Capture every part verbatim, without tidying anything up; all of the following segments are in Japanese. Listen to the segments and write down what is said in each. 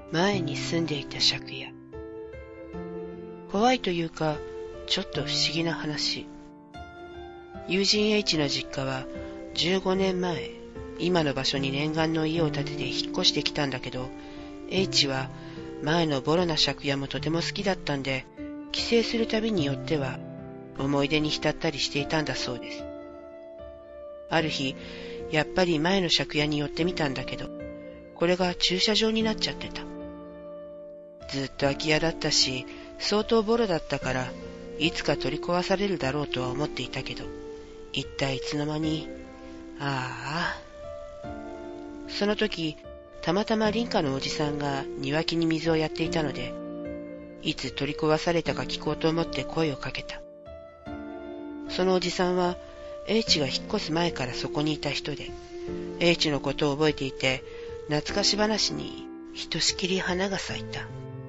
前に住んでいた借家。怖いというか、ちょっと不思議な話。友人 H の実家はじゅうごねんまえ、今の場所に念願の家を建てて引っ越してきたんだけど、H は前のボロな借家もとても好きだったんで、帰省するたびによっては思い出に浸ったりしていたんだそうです。ある日、やっぱり前の借家に寄ってみたんだけど、これが駐車場になっちゃってた。ずっと空き家だったし、相当ボロだったから、いつか取り壊されるだろうとは思っていたけど、一体いつの間に、ああ。その時、たまたま林家のおじさんが庭木に水をやっていたので、いつ取り壊されたか聞こうと思って声をかけた。そのおじさんは、H が引っ越す前からそこにいた人で、H のことを覚えていて、懐かし話にひとしきり花が咲いた。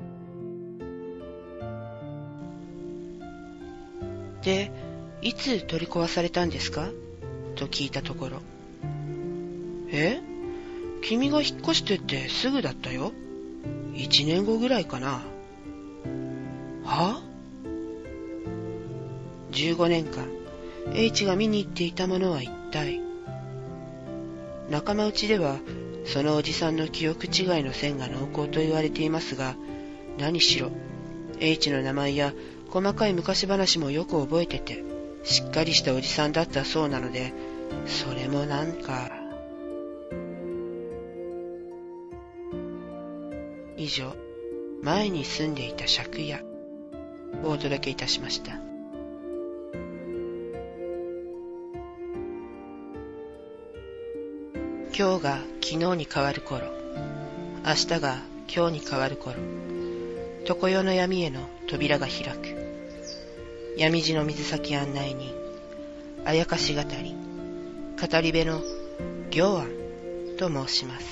で、いつ取り壊されたんですかと聞いたところ、え君が引っ越してってすぐだったよ。一年後ぐらいかな。は ?じゅうご 年間、H が見に行っていたものは一体。仲間内では、そのおじさんの記憶違いの線が濃厚と言われていますが、何しろ、H の名前や細かい昔話もよく覚えてて、しっかりしたおじさんだったそうなので、それもなんか。以上、前に住んでいた借家をお届けいたしました。今日が昨日に変わる頃、明日が今日に変わる頃、常世の闇への扉が開く。闇路の水先案内人、あやかし語り、語り部の行庵と申します。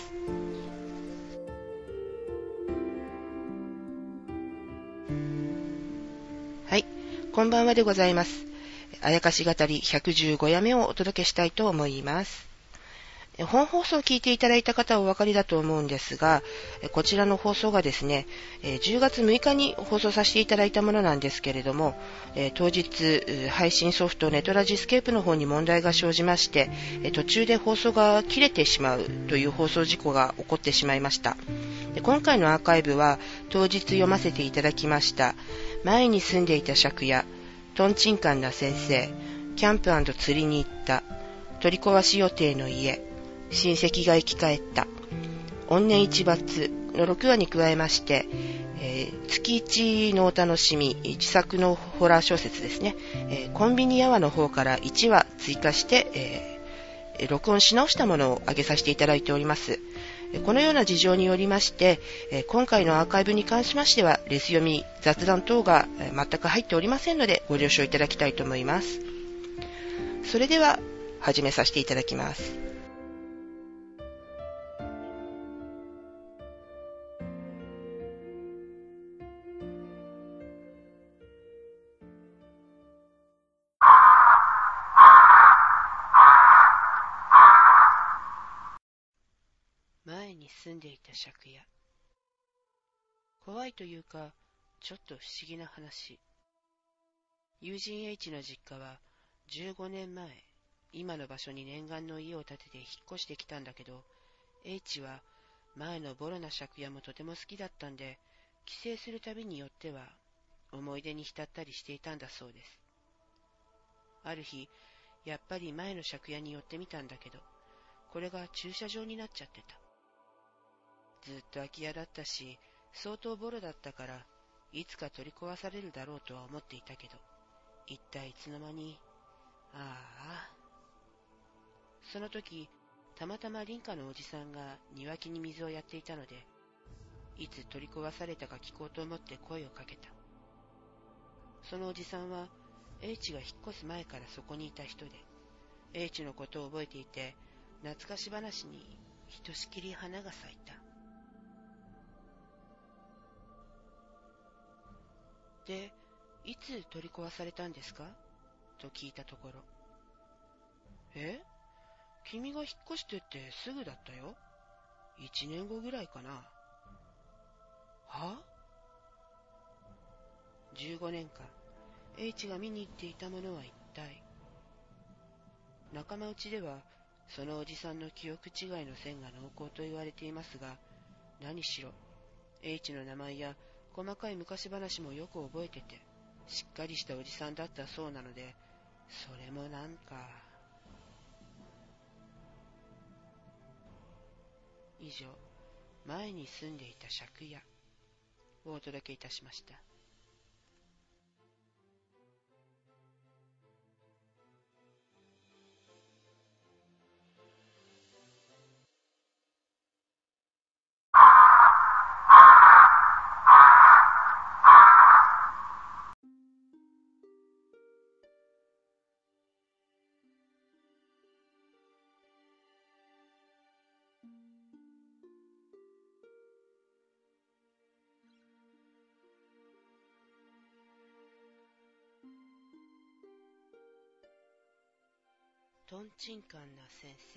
はい、こんばんはでございます。あやかし語りひゃくじゅうご夜目をお届けしたいと思います。本放送を聞いていただいた方はお分かりだと思うんですが、こちらの放送がですね、じゅうがつむいかに放送させていただいたものなんですけれども、当日配信ソフトネトラジスケープの方に問題が生じまして、途中で放送が切れてしまうという放送事故が起こってしまいました。今回のアーカイブは当日読ませていただきました前に住んでいた借家、トンチンカンな先生、キャンプ&釣りに行った、取り壊し予定の家、親戚が生き返った、怨念一抜のろくわに加えまして、えー、月いちのお楽しみ、自作のホラー小説ですね、えー、コンビニアワーの方からいちわ追加して、えー、録音し直したものを上げさせていただいております。このような事情によりまして、今回のアーカイブに関しましては、レス読み、雑談等が全く入っておりませんので、ご了承いただきたいと思います。それでは、始めさせていただきます。前に住んでいた借家。怖いというか、ちょっと不思議な話。友人 H の実家はじゅうごねんまえ、今の場所に念願の家を建てて引っ越してきたんだけど、H は前のボロな借家もとても好きだったんで、帰省するたびによっては思い出に浸ったりしていたんだそうです。ある日、やっぱり前の借家に寄ってみたんだけど、これが駐車場になっちゃってた。ずっと空き家だったし、相当ボロだったから、いつか取り壊されるだろうとは思っていたけど、一体いつの間に、ああ。その時、たまたま林家のおじさんが庭木に水をやっていたので、いつ取り壊されたか聞こうと思って声をかけた。そのおじさんは、H が引っ越す前からそこにいた人で、H のことを覚えていて、懐かし話にひとしきり花が咲いた。で、いつ取り壊されたんですかと聞いたところ、え君が引っ越してってすぐだったよ。一年後ぐらいかな。 は？じゅうごねんかん、H が見に行っていたものは一体。仲間内では、そのおじさんの記憶違いの線が濃厚と言われていますが、何しろ、H の名前や細かい昔話もよく覚えてて、しっかりしたおじさんだったそうなので、それもなんか。以上、前に住んでいた借家をお届けいたしました。とんちんかんな先生。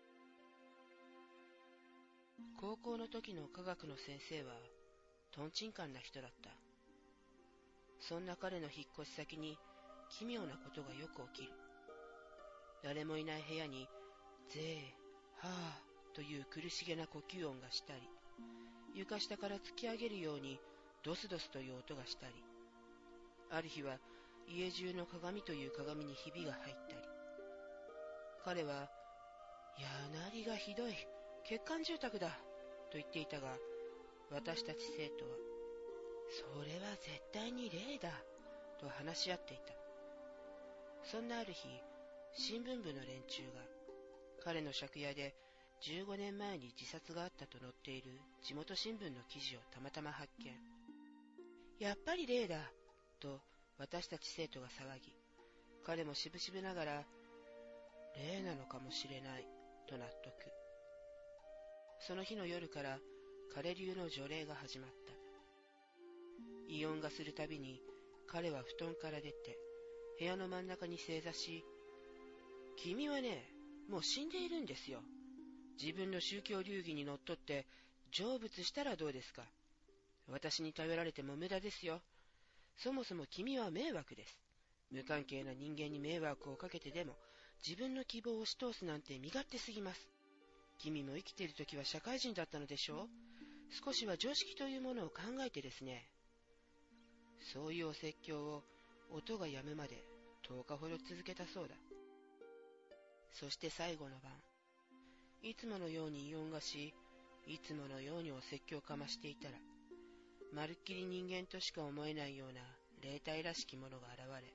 高校の時の科学の先生はとんちんかんな人だった。そんな彼の引っ越し先に奇妙なことがよく起きる。誰もいない部屋にぜーはーという苦しげな呼吸音がしたり、床下から突き上げるようにドスドスという音がしたり、ある日は家中の鏡という鏡にひびが入ったり。彼は、いやーなりがひどい、欠陥住宅だと言っていたが、私たち生徒は、それは絶対に霊だと話し合っていた。そんなある日、新聞部の連中が彼の借家でじゅうごねんまえに自殺があったと載っている地元新聞の記事をたまたま発見。やっぱり霊だと私たち生徒が騒ぎ、彼もしぶしぶながら霊なのかもしれないと納得。その日の夜から彼流の除霊が始まった。異音がするたびに彼は布団から出て部屋の真ん中に正座し、君はね、もう死んでいるんですよ。自分の宗教流儀にのっとって成仏したらどうですか。私に頼られても無駄ですよ。そもそも君は迷惑です。無関係な人間に迷惑をかけてでも自分の希望を押し通すなんて身勝手すぎます。君も生きているときは社会人だったのでしょう。少しは常識というものを考えてですね。そういうお説教を音が止むまでとおかほど続けたそうだ。そして最後の晩、いつものように異音がし、いつものようにお説教をかましていたら、まるっきり人間としか思えないような霊体らしきものが現れ、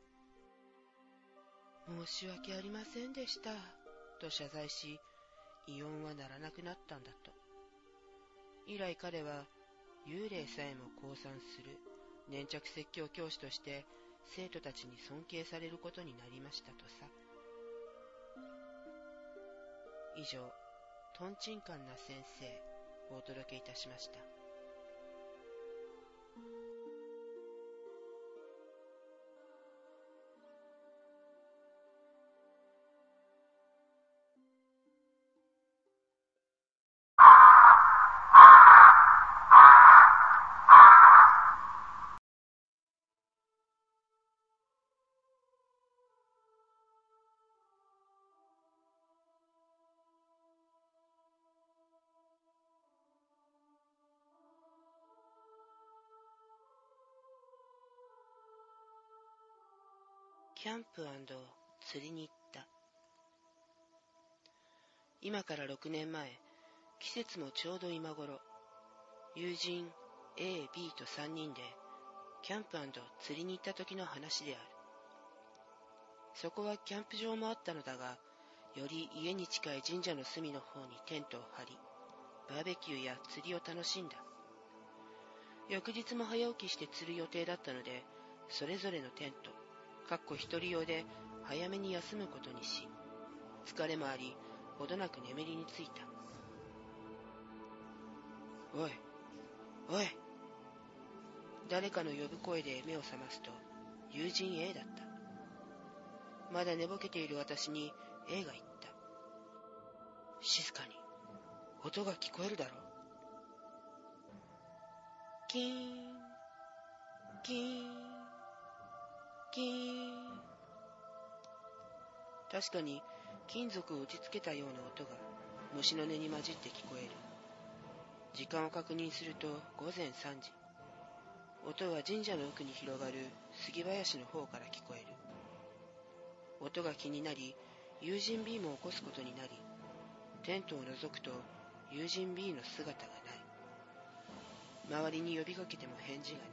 申し訳ありませんでしたと謝罪し、異音は鳴らなくなったんだと。以来彼は幽霊さえも降参する粘着説教教師として生徒たちに尊敬されることになりましたとさ。以上、とんちんかんな先生をお届けいたしました。キャンプ&釣りに行った。今からろくねんまえ、季節もちょうど今頃、友人 A、B とさんにんでキャンプ&釣りに行った時の話である。そこはキャンプ場もあったのだが、より家に近い神社の隅の方にテントを張り、バーベキューや釣りを楽しんだ。翌日も早起きして釣る予定だったので、それぞれのテント、かっこ一人用で早めに休むことにし、疲れもあり、ほどなく眠りについた。おい、おい。誰かの呼ぶ声で目を覚ますと、友人 A だった。まだ寝ぼけている私に A が言った。静かに、音が聞こえるだろう。 キーン、キーン、キーン。確かに金属を打ちつけたような音が虫の音に混じって聞こえる。時間を確認するとごぜんさんじ。音は神社の奥に広がる杉林の方から聞こえる。音が気になり、友人 B も起こすことになり、テントを覗くと友人 B の姿がない。周りに呼びかけても返事がない。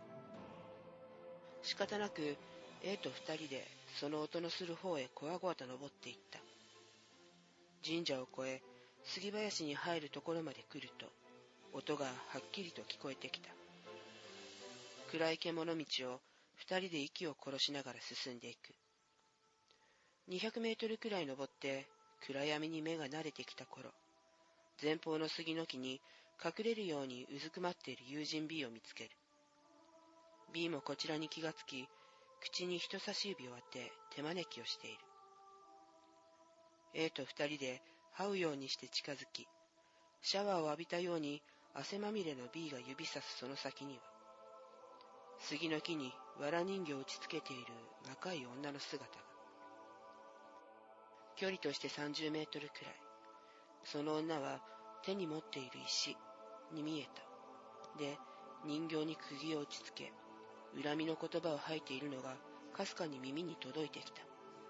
仕方なく A と二人でその音のする方へこわごわと登っていった。神社を越え杉林に入るところまで来ると音がはっきりと聞こえてきた。暗い獣道を二人で息を殺しながら進んでいく。にひゃくメートルくらい登って暗闇に目が慣れてきた頃、前方の杉の木に隠れるようにうずくまっている友人 B を見つける。B もこちらに気がつき、口に人差し指を当て手招きをしている。A と二人で這うようにして近づき、シャワーを浴びたように汗まみれの B が指さすその先には、杉の木に藁人形を打ちつけている若い女の姿が。距離としてさんじゅうメートルくらい。その女は手に持っている石に見えた。で、人形に釘を打ちつけ、恨みの言葉を吐いているのがかすかに耳に届いてきた。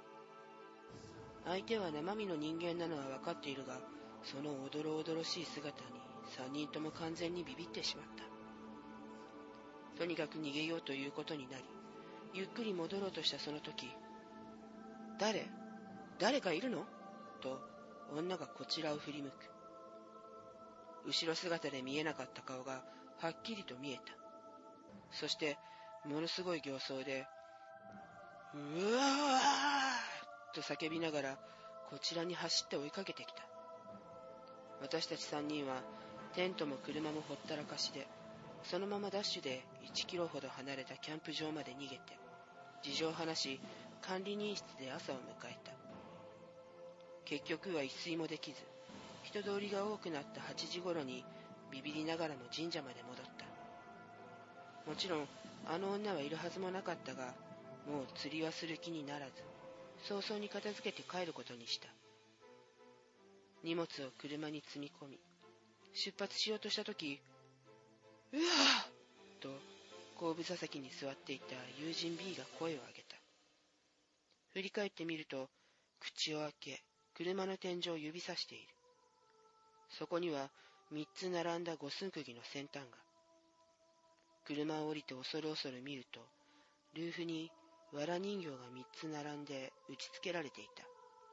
相手は生身の人間なのは分かっているが、そのおどろおどろしい姿に三人とも完全にビビってしまった。とにかく逃げようということになり、ゆっくり戻ろうとしたその時、誰誰かいるのと女がこちらを振り向く。後ろ姿で見えなかった顔がはっきりと見えた。そしてものすごい形相で、うわーと叫びながらこちらに走って追いかけてきた。私たち三人はテントも車もほったらかしで、そのままダッシュでいちキロほど離れたキャンプ場まで逃げて、事情を話し管理人室で朝を迎えた。結局は一睡もできず、人通りが多くなったはちじごろにビビりながらも神社まで戻った。もちろんあの女はいるはずもなかったが、もう釣りはする気にならず、早々に片付けて帰ることにした。荷物を車に積み込み、出発しようとしたとき、うわーと後部座席に座っていた友人 B が声を上げた。振り返ってみると、口を開け、車の天井を指さしている。そこには三つ並んだ五寸釘の先端が。車を降りて恐る恐る見ると、ルーフに藁人形が三つ並んで打ち付けられていた。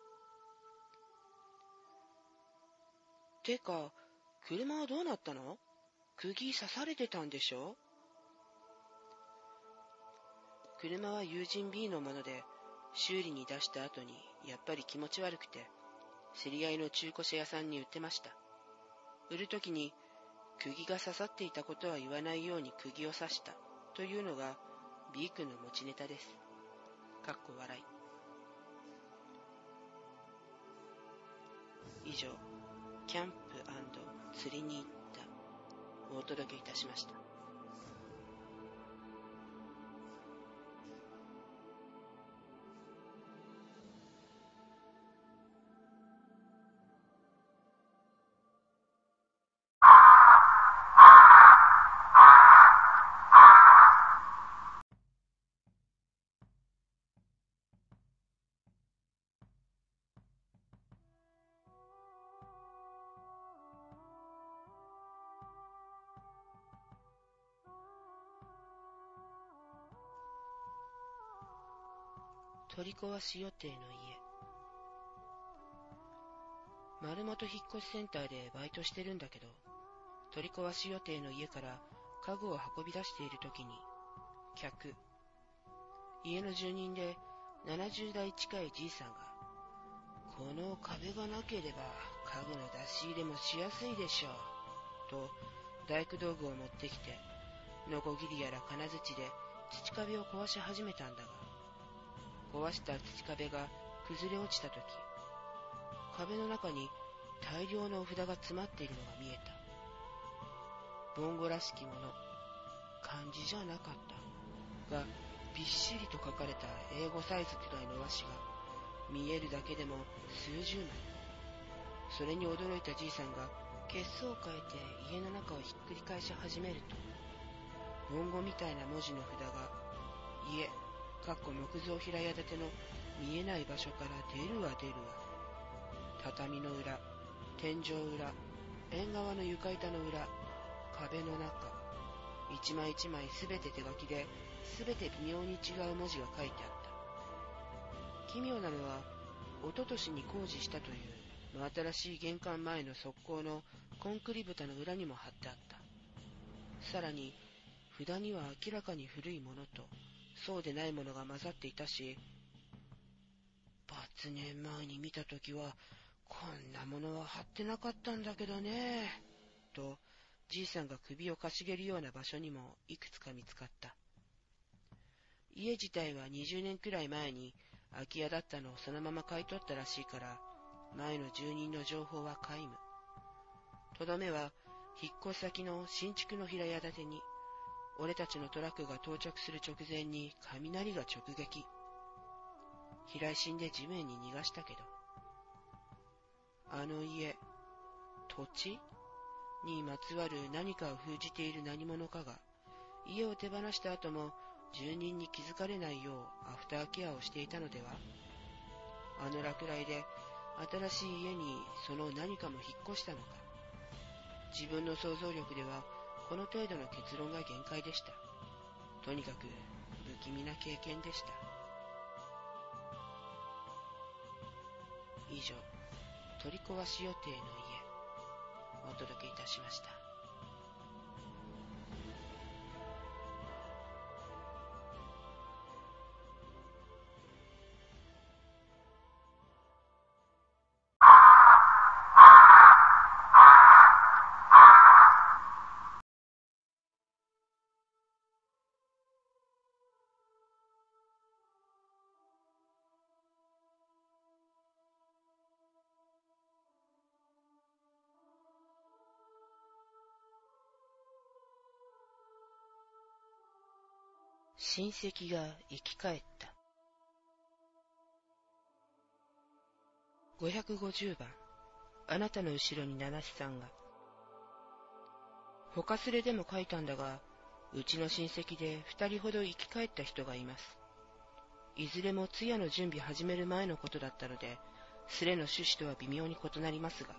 てか、車はどうなったの？釘刺されてたんでしょ？車は友人 B のもので、修理に出した後にやっぱり気持ち悪くて、知り合いの中古車屋さんに売ってました。売るときに、釘が刺さっていたことは言わないように釘を刺したというのが B 君の持ちネタです。かっこ笑い。以上、キャンプ&釣りに行ったをお届けいたしました。取り壊し予定の家。丸本引っ越しセンターでバイトしてるんだけど、取り壊し予定の家から家具を運び出しているときに、客、家の住人でななじゅうだい近いじいさんが、この壁がなければ家具の出し入れもしやすいでしょう、と大工道具を持ってきて、ノコギリやら金槌で土壁を壊し始めたんだが、壊した土壁が崩れ落ちたとき、壁の中に大量のお札が詰まっているのが見えた。ボンゴらしきもの、 漢字じゃなかったが、びっしりと書かれた英語サイズくらいの和紙が見えるだけでも数十枚。それに驚いたじいさんが血相を変えて家の中をひっくり返し始めると、文語みたいな文字の札が家、かっこ木造平屋建ての見えない場所から出るわ出るわ。畳の裏、天井裏、縁側の床板の裏、壁の中、一枚一枚すべて手書きで、すべて微妙に違う文字が書いてあった。奇妙なのは、おととしに工事したという真新しい玄関前の側溝のコンクリ蓋の裏にも貼ってあった。さらに、札には明らかに古いものと、そうでないものが混ざっていたし、バツ年前に見たときは、こんなものは貼ってなかったんだけどね、と、じいさんが首をかしげるような場所にもいくつか見つかった。家自体はにじゅうねんくらい前に空き家だったのをそのまま買い取ったらしいから、前の住人の情報は皆無。とどめは、引っ越し先の新築の平屋建てに、俺たちのトラックが到着する直前に雷が直撃。平井死んで地面に逃がしたけど。あの家、土地にまつわる何かを封じている何者かが、家を手放した後も住人に気づかれないようアフターケアをしていたのでは？あの落雷で新しい家にその何かも引っ越したのか。自分の想像力ではこの程度の結論が限界でした。とにかく不気味な経験でした。以上、取り壊し予定の家、お届けいたしました。親戚が生き返った。ごひゃくごじゅうばん、あなたの後ろに七七さんが。ほかすれでも書いたんだが、うちの親戚で二人ほど生き返った人がいます。いずれも通夜の準備始める前のことだったので、すれの趣旨とは微妙に異なりますが。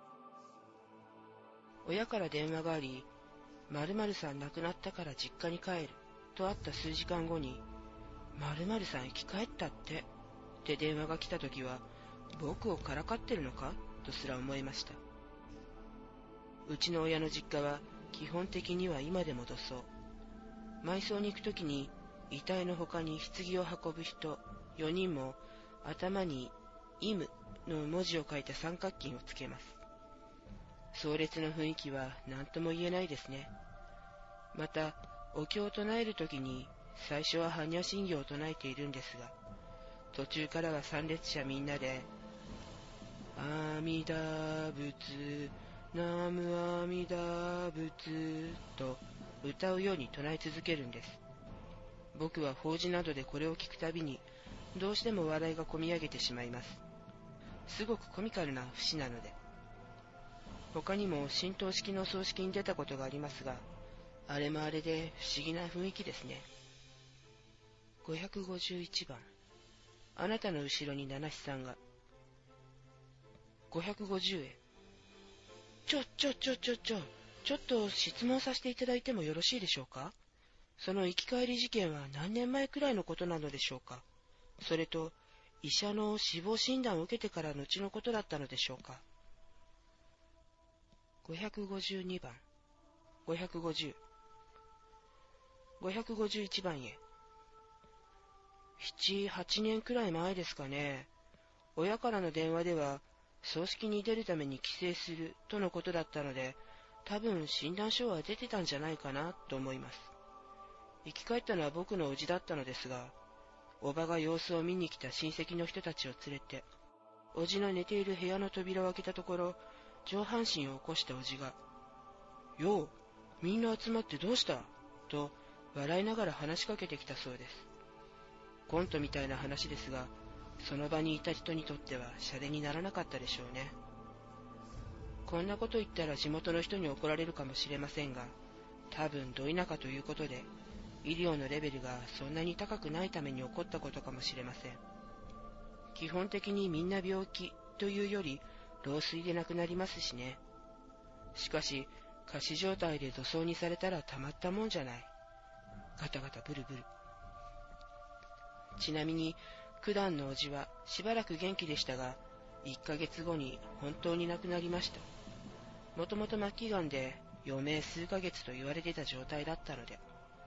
親から電話があり、〇〇さん亡くなったから実家に帰る。とあった数時間後に、〇〇さん生き返ったって、って電話が来たときは、僕をからかってるのかとすら思いました。うちの親の実家は基本的には今でも土葬。埋葬に行くときに遺体の他に棺を運ぶ人よにんも頭にイムの文字を書いた三角巾をつけます。壮烈な雰囲気は何とも言えないですね。また、お経を唱えるときに最初は般若心経を唱えているんですが、途中からは参列者みんなで阿弥陀仏、南無阿弥陀仏と歌うように唱え続けるんです。僕は法事などでこれを聞くたびにどうしても笑いがこみ上げてしまいます。すごくコミカルな節なので。他にも神道式の葬式に出たことがありますが、あれもあれで不思議な雰囲気ですね。ごひゃくごじゅういちばん、あなたの後ろに七七さんが。ごひゃくごじゅうえん。ちょ、ちょ、ちょ、ちょ、ちょ、ちょっと質問させていただいてもよろしいでしょうか？その生き返り事件は何年前くらいのことなのでしょうか？それと、医者の死亡診断を受けてからのちのことだったのでしょうか？ごひゃくごじゅうにばん、ごひゃくごじゅう、ごひゃくごじゅういちばんへ。七、八年くらい前ですかね。親からの電話では、葬式に出るために帰省するとのことだったので、多分診断書は出てたんじゃないかなと思います。生き返ったのは僕の叔父だったのですが、叔母が様子を見に来た親戚の人たちを連れて、叔父の寝ている部屋の扉を開けたところ、上半身を起こした叔父が、よう、みんな集まってどうしたと笑いながら話しかけてきたそうです。コントみたいな話ですが、その場にいた人にとってはシャレにならなかったでしょうね。こんなこと言ったら地元の人に怒られるかもしれませんが、多分ど田舎ということで、医療のレベルがそんなに高くないために起こったことかもしれません。基本的にみんな病気というより老衰で亡くなりますしね。しかし、仮死状態で土葬にされたらたまったもんじゃない。ガタガタブルブル。ちなみに、九段のおじはしばらく元気でしたが、いっかげつごに本当に亡くなりました。もともと末期がんで余命数ヶ月と言われていた状態だったので。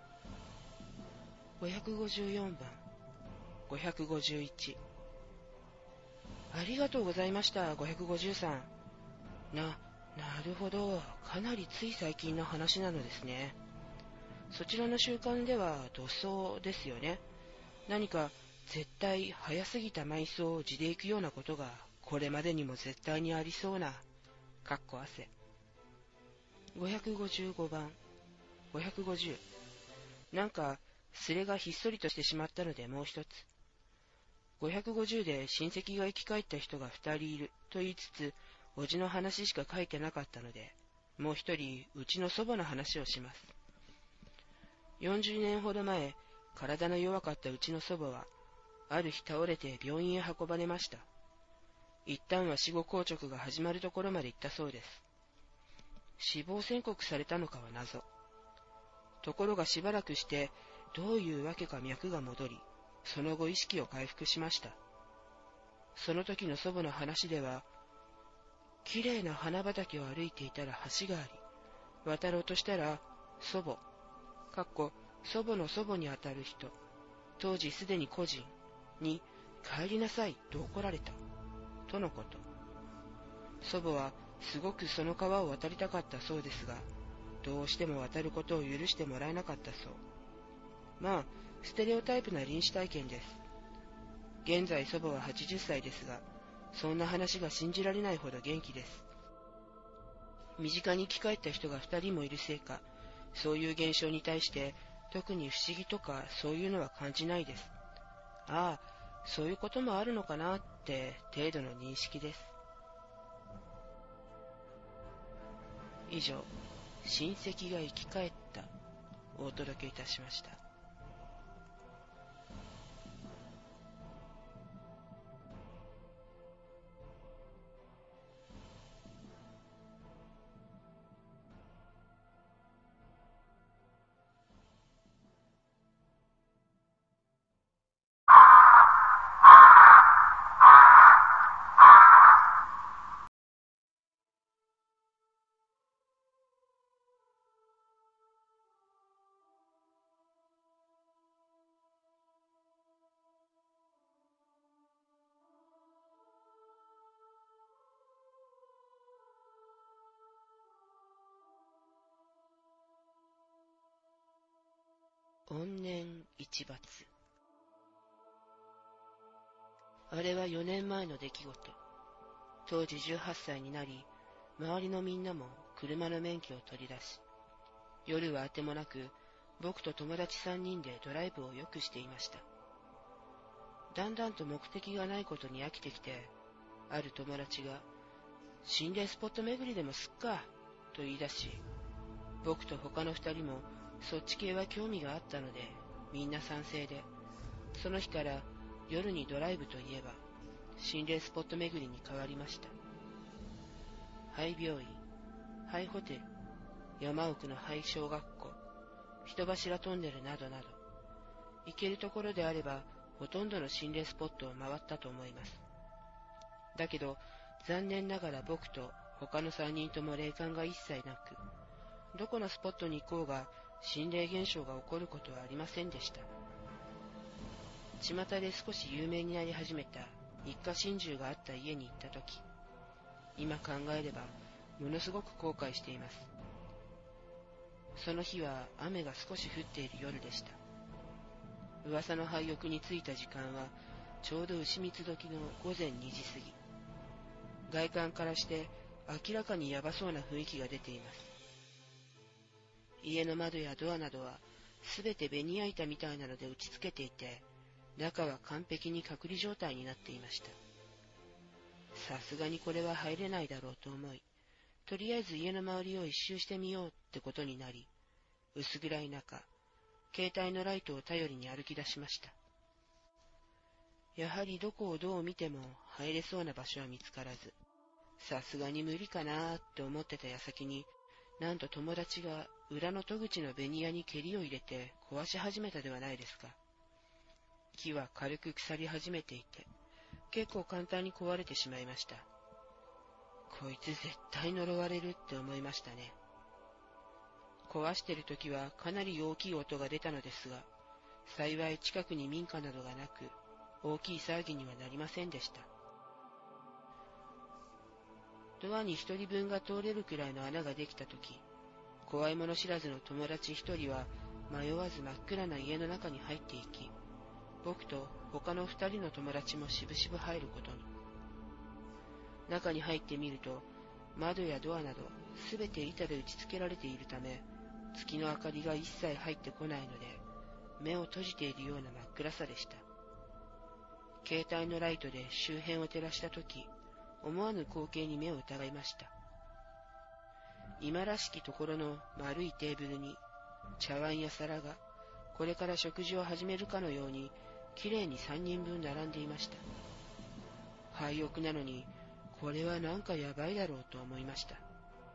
ごひゃくごじゅうよんばん、ごひゃくごじゅういち。ありがとうございました、ごひゃくごじゅうさん。な、なるほど、かなりつい最近の話なのですね。そちらの習慣では土葬ですよね。何か絶対早すぎた埋葬を地で行くようなことがこれまでにも絶対にありそうな。かっこ汗。ごひゃくごじゅうごばん、ごひゃくごじゅう。なんかすれがひっそりとしてしまったのでもう一つ。ごひゃくごじゅうで親戚が生き返った人が二人いると言いつつ、おじの話しか書いてなかったので、もう一人うちの祖母の話をします。よんじゅうねんほど前、体の弱かったうちの祖母は、ある日倒れて病院へ運ばれました。一旦は死後硬直が始まるところまで行ったそうです。死亡宣告されたのかは謎。ところがしばらくして、どういうわけか脈が戻り、その後意識を回復しました。その時の祖母の話では、きれいな花畑を歩いていたら橋があり、渡ろうとしたら祖母、かっこ祖母の祖母にあたる人、当時すでに故人に帰りなさいと怒られた、とのこと。祖母はすごくその川を渡りたかったそうですが、どうしても渡ることを許してもらえなかったそう。まあ、ステレオタイプな臨死体験です。現在祖母ははちじゅっさいですが、そんな話が信じられないほど元気です。身近に生き返った人がふたりもいるせいか、そういう現象に対して特に不思議とかそういうのは感じないです。ああ、そういうこともあるのかなって程度の認識です。以上、親戚が生き返ったをお届けいたしました。怨念一罰。あれはよねんまえの出来事。当時じゅうはっさいになり、周りのみんなも車の免許を取り出し、夜はあてもなく、僕と友達さんにんでドライブをよくしていました。だんだんと目的がないことに飽きてきて、ある友達が、心霊スポット巡りでもすっか、と言い出し、僕と他の二人もそっち系は興味があったので、みんな賛成で、その日から夜にドライブといえば、心霊スポット巡りに変わりました。廃病院、廃ホテル、山奥の廃小学校、人柱トンネルなどなど、行けるところであれば、ほとんどの心霊スポットを回ったと思います。だけど、残念ながら僕と他のさんにんとも霊感が一切なく、どこのスポットに行こうが心霊現象が起こることはありませんでした。巷で少し有名になり始めた一家心中があった家に行ったとき、今考えればものすごく後悔しています。その日は雨が少し降っている夜でした。噂の廃屋に着いた時間はちょうど牛蜜時のごぜんにじ過ぎ。外観からして明らかにヤバそうな雰囲気が出ています。家の窓やドアなどはすべてベニヤ板みたいなので打ち付けていて、中は完璧に隔離状態になっていました。さすがにこれは入れないだろうと思い、とりあえず家の周りを一周してみようってことになり、薄暗い中、携帯のライトを頼りに歩き出しました。やはりどこをどう見ても入れそうな場所は見つからず、さすがに無理かなーって思ってた矢先に、なんと友達が裏の戸口のベニヤに蹴りを入れて壊し始めたではないですか。木は軽く腐り始めていて、結構簡単に壊れてしまいました。こいつ絶対呪われるって思いましたね。壊してる時はかなり大きい音が出たのですが、幸い近くに民家などがなく、大きい騒ぎにはなりませんでした。ドアに一人分が通れるくらいの穴ができたとき、怖いもの知らずの友達一人は迷わず真っ暗な家の中に入っていき、僕と他の二人の友達もしぶしぶ入ることに。中に入ってみると、窓やドアなどすべて板で打ち付けられているため、月の明かりが一切入ってこないので、目を閉じているような真っ暗さでした。携帯のライトで周辺を照らしたとき、思わぬ光景に目を疑いました。今らしきところの丸いテーブルに茶碗や皿がこれから食事を始めるかのようにきれいにさんにんぶん並んでいました。廃屋なのにこれはなんかやばいだろうと思いました。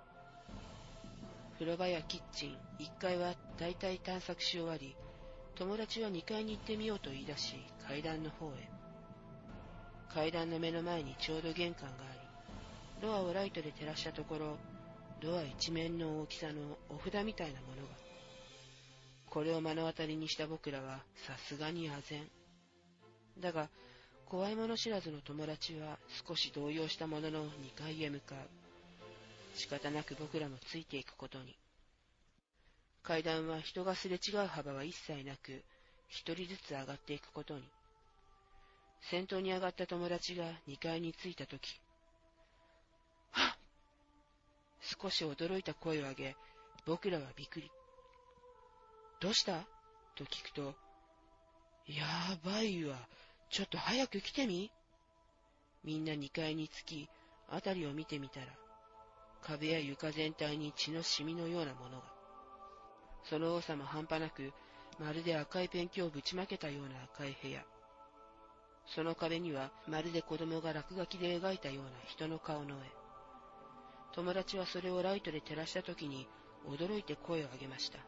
風呂場やキッチンいっかいはだいたい探索し終わり、友達はにかいに行ってみようと言い出し階段の方へ。階段の目の前にちょうど玄関があり、ドアをライトで照らしたところ、ドア一面の大きさのお札みたいなものが。これを目の当たりにした僕らはさすがに唖然。だが、怖いもの知らずの友達は少し動揺したもののにかいへ向かう。仕方なく僕らもついていくことに。階段は人がすれ違う幅は一切なく、一人ずつ上がっていくことに。先頭に上がった友達がにかいに着いたとき、はっ！少し驚いた声を上げ、僕らはびっくり。どうした？と聞くと、やばいわ、ちょっと早く来てみ。みんなにかいに着き、あたりを見てみたら、壁や床全体に血のシミのようなものが。その多さも半端なく、まるで赤いペンキをぶちまけたような赤い部屋。その壁にはまるで子供が落書きで描いたような人の顔の絵。友達はそれをライトで照らしたときに驚いて声を上げました。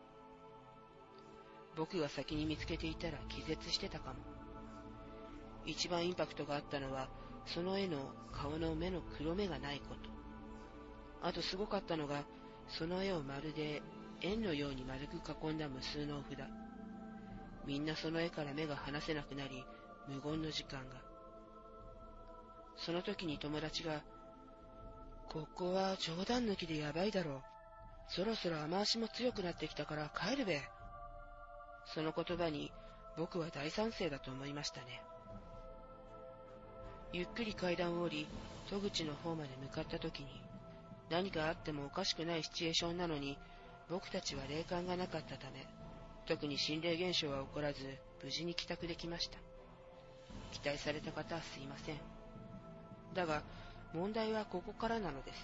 僕が先に見つけていたら気絶してたかも。一番インパクトがあったのはその絵の顔の目の黒目がないこと。あとすごかったのがその絵をまるで円のように丸く囲んだ無数のお札。みんなその絵から目が離せなくなり無言の時間が。その時に友達が、ここは冗談抜きでやばいだろう。そろそろ雨足も強くなってきたから帰るべ。その言葉に僕は大賛成だと思いましたね。ゆっくり階段を降り、戸口の方まで向かった時に、何かあってもおかしくないシチュエーションなのに、僕たちは霊感がなかったため、特に心霊現象は起こらず、無事に帰宅できました。期待された方はすいません。だが、問題はここからなのです。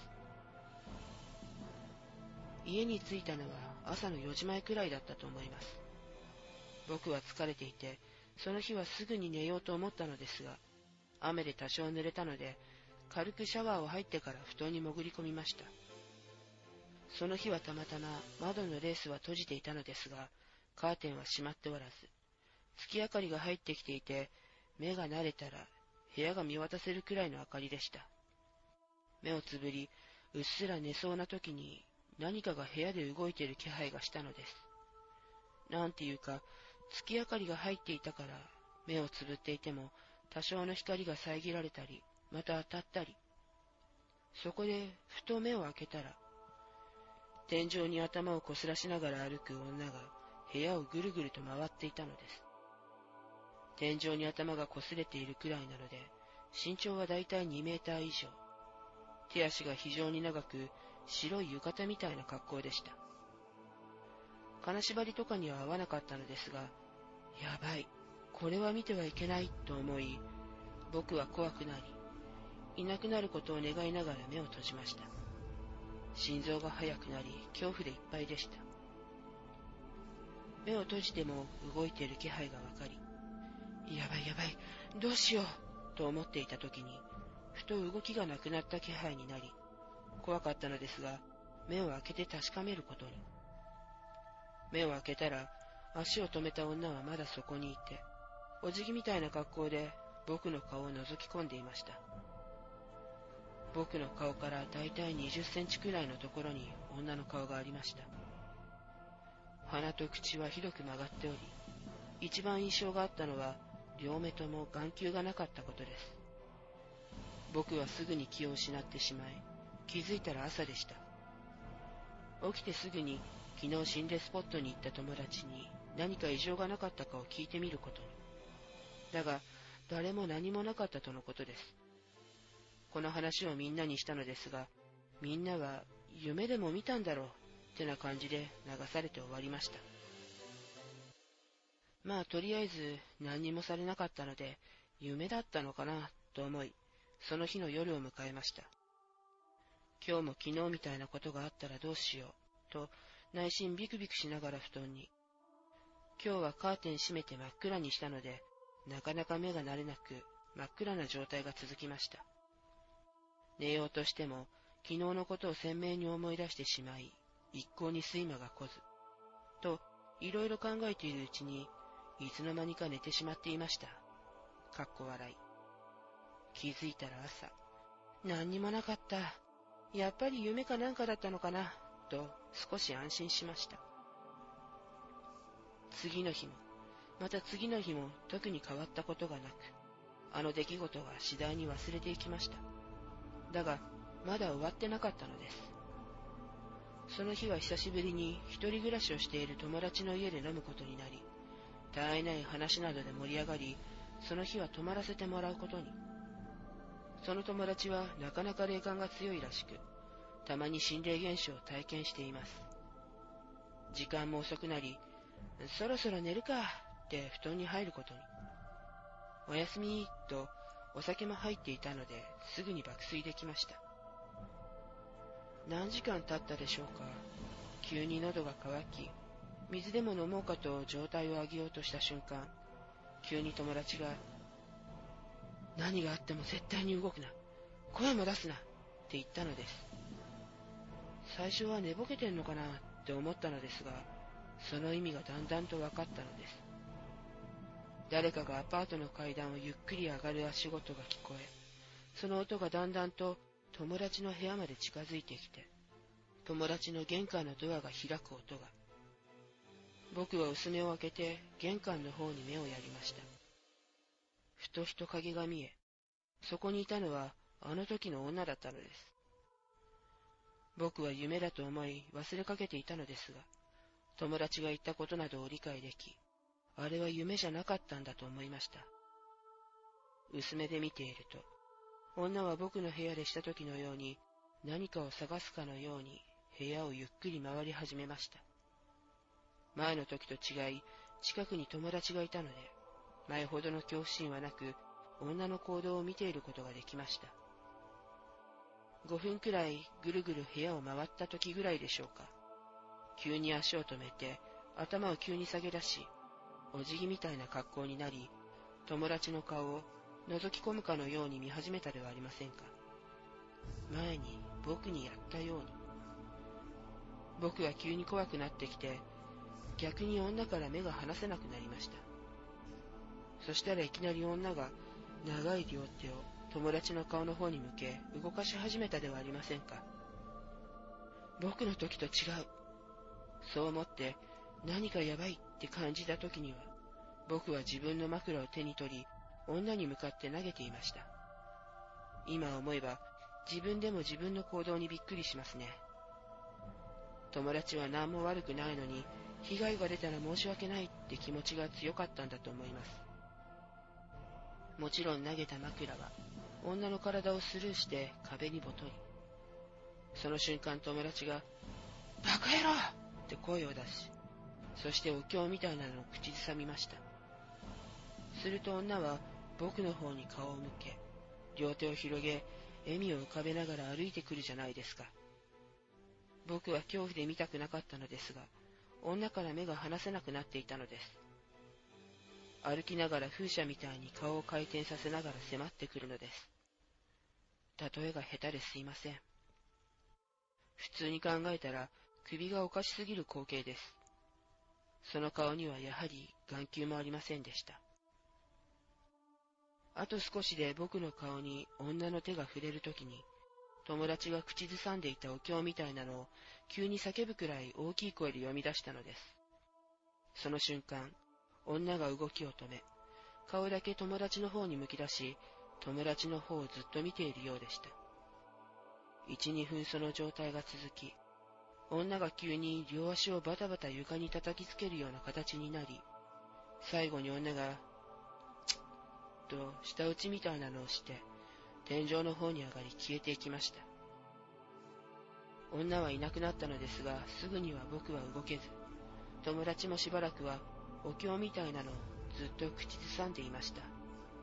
家に着いたのは朝のよじまえくらいだったと思います。僕は疲れていて、その日はすぐに寝ようと思ったのですが、雨で多少濡れたので、軽くシャワーを入ってから布団に潜り込みました。その日はたまたま窓のレースは閉じていたのですが、カーテンは閉まっておらず、月明かりが入ってきていて、目が慣れたら部屋が見渡せるくらいの明かりでした。目をつぶり、うっすら寝そうな時に何かが部屋で動いている気配がしたのです。なんていうか、月明かりが入っていたから、目をつぶっていても多少の光が遮られたり、また当たったり。そこでふと目を開けたら、天井に頭をこすらしながら歩く女が部屋をぐるぐると回っていたのです。天井に頭がこすれているくらいなので、身長はだいたいにメーター以上。手足が非常に長く、白い浴衣みたいな格好でした。 金縛りとかには合わなかったのですが、やばい、これは見てはいけないと思い、僕は怖くなり、いなくなることを願いながら目を閉じました。心臓が速くなり、恐怖でいっぱいでした。目を閉じても動いている気配がわかり、やばいやばい、どうしようと思っていた時に、ふと動きがなくなった気配になり、怖かったのですが、目を開けて確かめることに。目を開けたら、足を止めた女はまだそこにいて、お辞儀みたいな格好で僕の顔を覗き込んでいました。僕の顔からだいたいにじゅっセンチくらいのところに女の顔がありました。鼻と口はひどく曲がっており、一番印象があったのは両目とも眼球がなかったことです。僕はすぐに気を失ってしまい、気づいたら朝でした。起きてすぐに昨日心霊スポットに行った友達に何か異常がなかったかを聞いてみることに。だが誰も何もなかったとのことです。この話をみんなにしたのですが、みんなは夢でも見たんだろうってな感じで流されて終わりました。まあとりあえず何にもされなかったので夢だったのかなと思い、その日の夜を迎えました。今日も昨日みたいなことがあったらどうしようと内心ビクビクしながら布団に。今日はカーテン閉めて真っ暗にしたので、なかなか目が慣れなく真っ暗な状態が続きました。寝ようとしても昨日のことを鮮明に思い出してしまい、一向に睡魔が来ず、といろいろ考えているうちにいつの間にか寝てしまっていました。かっこ笑い。気づいたら朝。何にもなかった。やっぱり夢かなんかだったのかな、と少し安心しました。次の日も、また次の日も特に変わったことがなく、あの出来事が次第に忘れていきました。だが、まだ終わってなかったのです。その日は久しぶりに一人暮らしをしている友達の家で飲むことになり、絶えない話などで盛り上がり、その日は泊まらせてもらうことに。その友達はなかなか霊感が強いらしく、たまに心霊現象を体験しています。時間も遅くなり、そろそろ寝るかって布団に入ることに。おやすみとお酒も入っていたので、すぐに爆睡できました。何時間経ったでしょうか。急に喉が渇き、水でも飲もうかと状態を上げようとした瞬間、急に友達が、何があっても絶対に動くな、声も出すなって言ったのです。最初は寝ぼけてんのかなって思ったのですが、その意味がだんだんと分かったのです。誰かがアパートの階段をゆっくり上がる足音が聞こえ、その音がだんだんと友達の部屋まで近づいてきて、友達の玄関のドアが開く音が。僕は薄目を開けて玄関の方に目をやりました。ふと人影が見え、そこにいたのはあの時の女だったのです。僕は夢だと思い忘れかけていたのですが、友達が言ったことなどを理解でき、あれは夢じゃなかったんだと思いました。薄目で見ていると、女は僕の部屋でした時のように何かを探すかのように部屋をゆっくり回り始めました。前の時と違い、近くに友達がいたので、前ほどの恐怖心はなく、女の行動を見ていることができました。ごふんくらいぐるぐる部屋を回った時ぐらいでしょうか。急に足を止めて、頭を急に下げ出し、お辞儀みたいな格好になり、友達の顔を覗き込むかのように見始めたではありませんか。前に僕にやったように。僕は急に怖くなってきて、逆に女から目が離せなくなりました。そしたらいきなり女が長い両手を友達の顔の方に向け動かし始めたではありませんか。僕の時と違う。そう思って何かやばいって感じた時には、僕は自分の枕を手に取り、女に向かって投げていました。今思えば自分でも自分の行動にびっくりしますね。友達は何も悪くないのに、被害が出たら申し訳ないって気持ちが強かったんだと思います。もちろん投げた枕は女の体をスルーして壁にボトリ。その瞬間友達がバカ野郎って声を出し、 そしてお経みたいなのを口ずさみました。すると女は僕の方に顔を向け、両手を広げ、笑みを浮かべながら歩いてくるじゃないですか。僕は恐怖で見たくなかったのですが、女から目が離せなくなっていたのです。歩きながら風車みたいに顔を回転させながら迫ってくるのです。例えが下手ですいません。普通に考えたら首がおかしすぎる光景です。その顔にはやはり眼球もありませんでした。あと少しで僕の顔に女の手が触れるときに、友達が口ずさんでいたお経みたいなのを急に叫ぶくらい大きい声で読み出したのです。その瞬間、女が動きを止め、顔だけ友達の方に向き出し、友達の方をずっと見ているようでした。一、二分その状態が続き、女が急に両足をバタバタ床に叩きつけるような形になり、最後に女が、チッと舌打ちみたいなのをして、天井の方に上がり消えていきました。女はいなくなったのですが、すぐには僕は動けず、友達もしばらくはお経みたいなのをずっと口ずさんでいました。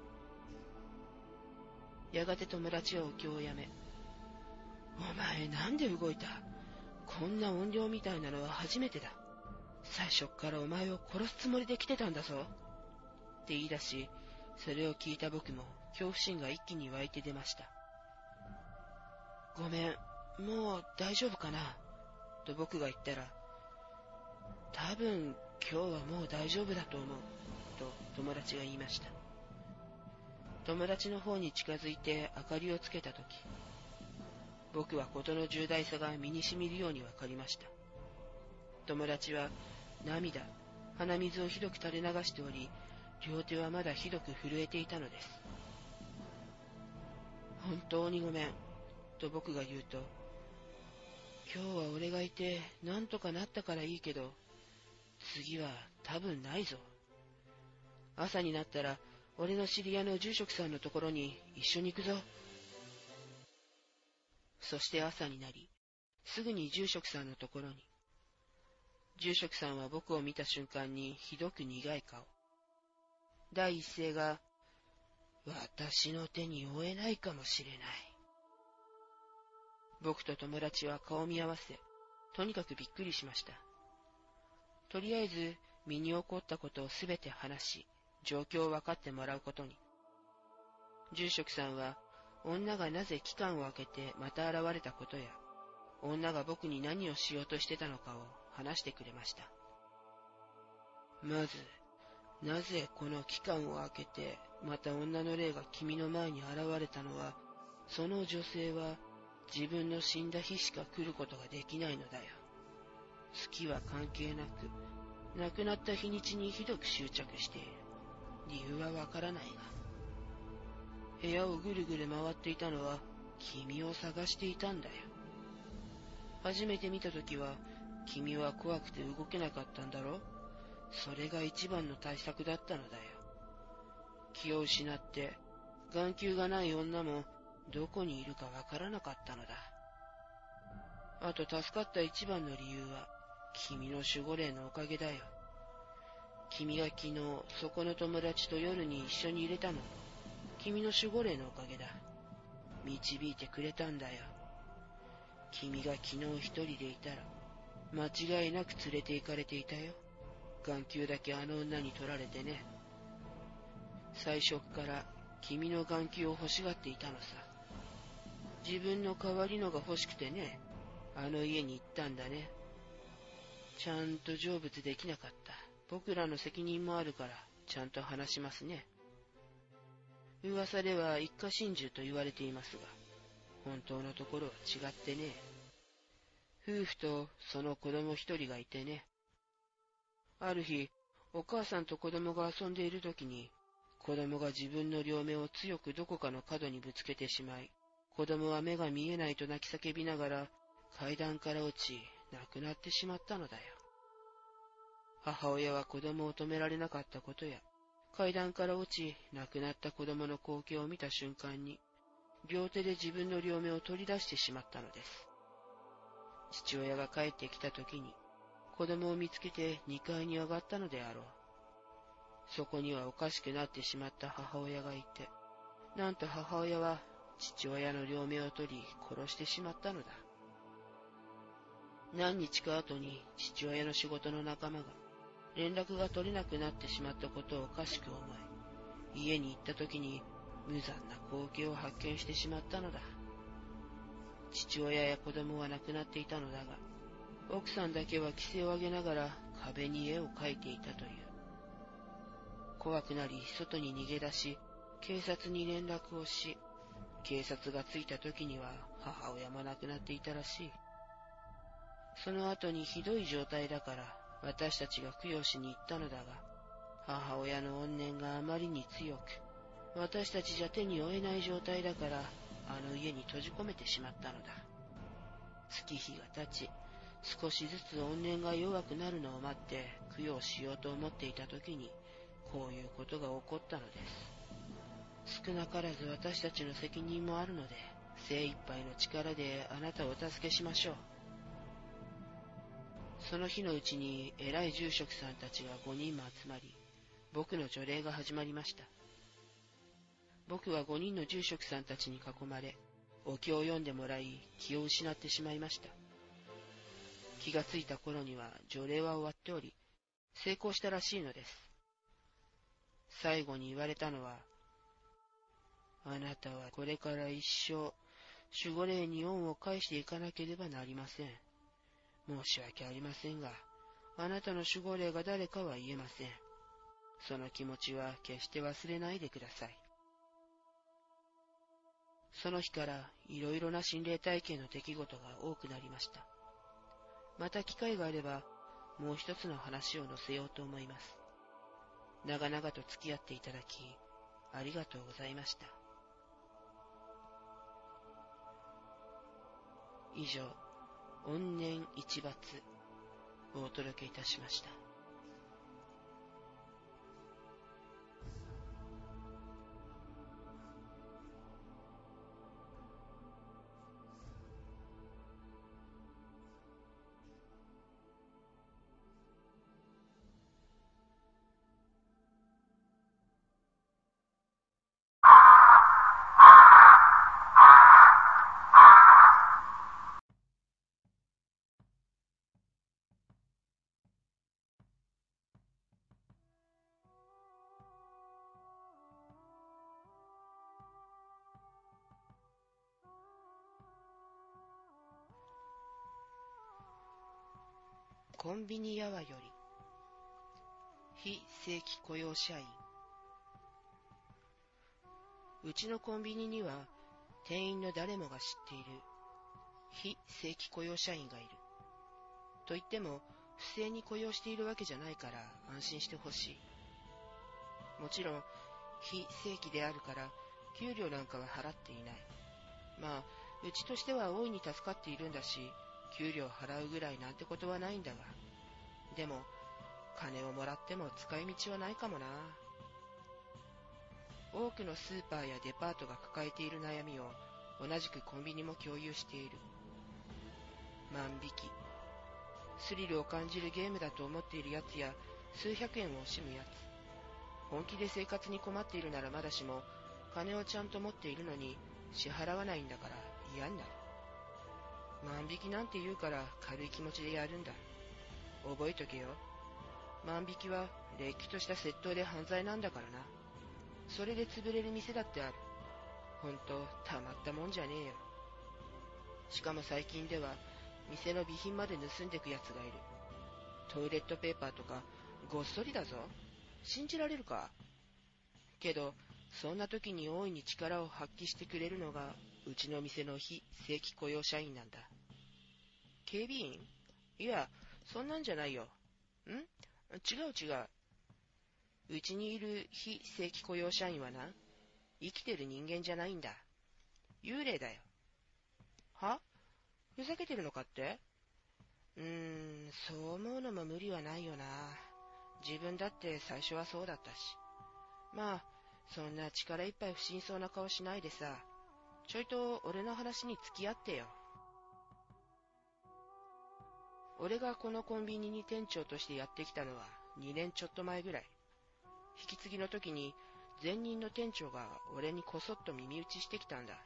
やがて友達はお経をやめ、お前なんで動いた？こんな音量みたいなのは初めてだ。最初っからお前を殺すつもりで来てたんだぞ。って言い出し、それを聞いた僕も恐怖心が一気に湧いて出ました。ごめん、もう大丈夫かな？と僕が言ったら、多分今日はもう大丈夫だと思う。と友達が言いました。友達の方に近づいて明かりをつけたとき、僕は事の重大さが身に染みるようにわかりました。友達は涙、鼻水をひどく垂れ流しており、両手はまだひどく震えていたのです。本当にごめん、と僕が言うと、今日は俺がいてなんとかなったからいいけど、次は多分ないぞ。朝になったら俺の知り合いの住職さんのところに一緒に行くぞ。そして朝になり、すぐに住職さんのところに。住職さんは僕を見た瞬間にひどく苦い顔。第一声が、私の手に負えないかもしれない。僕と友達は顔を見合わせ、とにかくびっくりしました。とりあえず身に起こったことをすべて話し、状況を分かってもらうことに。住職さんは、女がなぜ期間を空けてまた現れたことや、女が僕に何をしようとしてたのかを話してくれました。まず、なぜこの期間を空けてまた女の霊が君の前に現れたのは、その女性は自分の死んだ日しか来ることができないのだよ。月は関係なく、亡くなった日にちにひどく執着している。理由はわからないが。部屋をぐるぐる回っていたのは君を探していたんだよ。初めて見たときは君は怖くて動けなかったんだろ？それが一番の対策だったのだよ。気を失って眼球がない女もどこにいるかわからなかったのだ。あと助かった一番の理由は君の守護霊のおかげだよ。君が昨日そこの友達と夜に一緒に入れたのも君の守護霊のおかげだ。導いてくれたんだよ。君が昨日一人でいたら間違いなく連れて行かれていたよ。眼球だけあの女に取られてね。最初から君の眼球を欲しがっていたのさ。自分の代わりのが欲しくてね、あの家に行ったんだね。ちゃんと成仏できなかった。僕らの責任もあるからちゃんと話しますね。噂では一家心中と言われていますが、本当のところは違ってね。夫婦とその子供一人がいてね。ある日、お母さんと子供が遊んでいる時に、子供が自分の両目を強くどこかの角にぶつけてしまい、子供は目が見えないと泣き叫びながら階段から落ち、亡くなってしまったのだよ。母親は子供を止められなかったことや、階段から落ち亡くなった子供の光景を見た瞬間に、両手で自分の両目を取り出してしまったのです。父親が帰ってきた時に、 子供を見つけてにかいに上がったのであろう。そこにはおかしくなってしまった母親がいて、なんと母親は父親の両目を取り殺してしまったのだ。何日か後に父親の仕事の仲間が連絡が取れなくなってしまったことをおかしく思い、家に行った時に無残な光景を発見してしまったのだ。父親や子供は亡くなっていたのだが、奥さんだけは奇声を上げながら壁に絵を描いていたという。怖くなり外に逃げ出し、警察に連絡をし、警察が着いた時には母親も亡くなっていたらしい。その後にひどい状態だから私たちが供養しに行ったのだが、母親の怨念があまりに強く、私たちじゃ手に負えない状態だからあの家に閉じ込めてしまったのだ。月日が経ち、少しずつ怨念が弱くなるのを待って供養しようと思っていた時に、こういうことが起こったのです。少なからず私たちの責任もあるので、精一杯の力であなたをお助けしましょう。その日のうちに偉い住職さんたちがごにんも集まり、僕の除霊が始まりました。僕はごにんの住職さんたちに囲まれ、お経を読んでもらい気を失ってしまいました。気がついた頃には除霊は終わっており、成功したらしいのです。最後に言われたのは、あなたはこれから一生、守護霊に恩を返していかなければなりません。申し訳ありませんが、あなたの守護霊が誰かは言えません。その気持ちは決して忘れないでください。その日からいろいろな心霊体験の出来事が多くなりました。また機会があれば、もう一つの話を載せようと思います。長々と付き合っていただき、ありがとうございました。以上、怨念一抜をお届けいたしました。コンビニやわより、非正規雇用社員。うちのコンビニには店員の誰もが知っている非正規雇用社員がいる。と言っても不正に雇用しているわけじゃないから安心してほしい。もちろん非正規であるから給料なんかは払っていない。まあうちとしては大いに助かっているんだし、給料払うぐらいなんてことはないんだが、でも金をもらっても使い道はないかもな。多くのスーパーやデパートが抱えている悩みを同じくコンビニも共有している。万引き、スリルを感じるゲームだと思っているやつや数百円を惜しむやつ、本気で生活に困っているならまだしも、金をちゃんと持っているのに支払わないんだから嫌になる。万引きなんて言うから軽い気持ちでやるんだ。覚えとけよ。万引きはれっきとした窃盗で犯罪なんだからな。それで潰れる店だってある。ほんとたまったもんじゃねえよ。しかも最近では店の備品まで盗んでくやつがいる。トイレットペーパーとかごっそりだぞ。信じられるか。けどそんな時に大いに力を発揮してくれるのがうちの店の非正規雇用社員なんだ。警備員？いや、そんなんじゃないよ。ん？違う違う。うちにいる非正規雇用社員はな、生きてる人間じゃないんだ。幽霊だよ。は？ふざけてるのかって？うーん、そう思うのも無理はないよな。自分だって最初はそうだったし。まあ、そんな力いっぱい不審そうな顔しないでさ、ちょいと俺の話に付き合ってよ。 俺がこのコンビニに店長としてやってきたのはにねんちょっと前ぐらい。引き継ぎの時に前任の店長が俺にこそっと耳打ちしてきたんだ。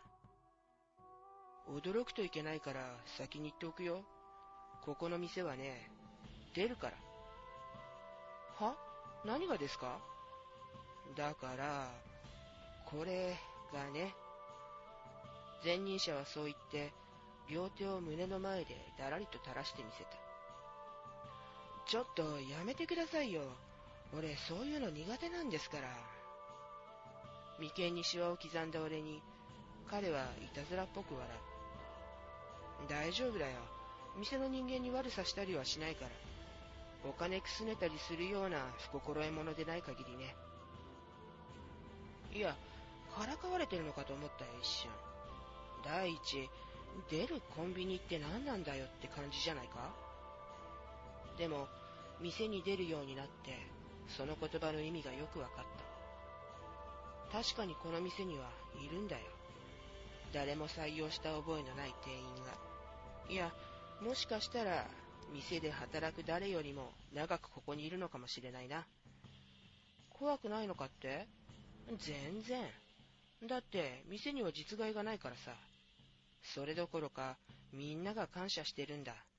驚くといけないから先に言っておくよ。ここの店はね、出るから。は？何がですか？だから、これがね。前任者はそう言って、両手を胸の前でだらりと垂らしてみせた。ちょっとやめてくださいよ。俺そういうの苦手なんですから。眉間にシワを刻んだ俺に、彼はいたずらっぽく笑う。大丈夫だよ。店の人間に悪さしたりはしないから。お金くすねたりするような不心得者でない限りね。いや、からかわれてるのかと思ったよ、一瞬。第一、出るコンビニって何なんだよって感じじゃないか？でも、店に出るようになって、その言葉の意味がよくわかった。確かにこの店にはいるんだよ。誰も採用した覚えのない店員が。いや、もしかしたら、店で働く誰よりも長くここにいるのかもしれないな。怖くないのかって？全然。だって、店には実害がないからさ。それどころか、みんなが感謝してるんだ。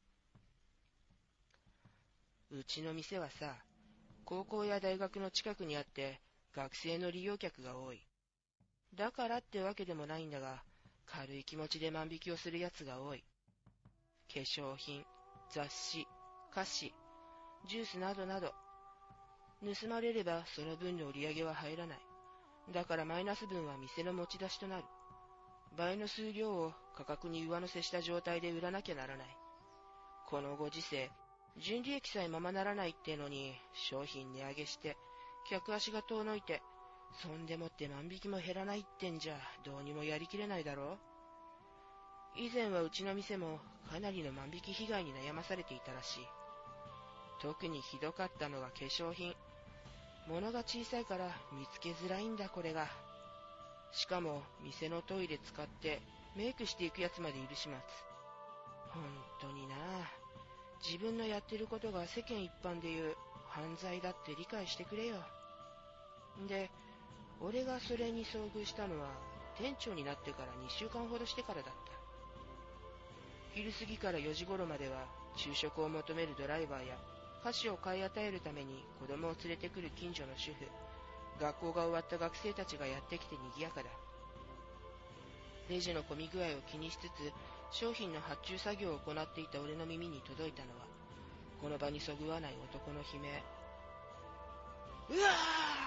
うちの店はさ、高校や大学の近くにあって、学生の利用客が多い。だからってわけでもないんだが、軽い気持ちで万引きをする奴が多い。化粧品、雑誌、菓子、ジュースなどなど。盗まれればその分の売り上げは入らない。だからマイナス分は店の持ち出しとなる。倍の数量を価格に上乗せした状態で売らなきゃならない。このご時世、純利益さえままならないってのに商品値上げして客足が遠のいて、そんでもって万引きも減らないってんじゃどうにもやりきれないだろう。以前はうちの店もかなりの万引き被害に悩まされていたらしい。特にひどかったのが化粧品。物が小さいから見つけづらいんだこれが。しかも店のトイレ使ってメイクしていくやつまでいる始末。ほんとになあ、自分のやってることが世間一般でいう犯罪だって理解してくれよ。で、俺がそれに遭遇したのは店長になってからにしゅうかんほどしてからだった。昼過ぎからよじ頃までは昼食を求めるドライバーや菓子を買い与えるために子供を連れてくる近所の主婦、学校が終わった学生たちがやってきて賑やかだ。レジの混み具合を気にしつつ商品の発注作業を行っていた俺の耳に届いたのは、この場にそぐわない男の悲鳴。うわ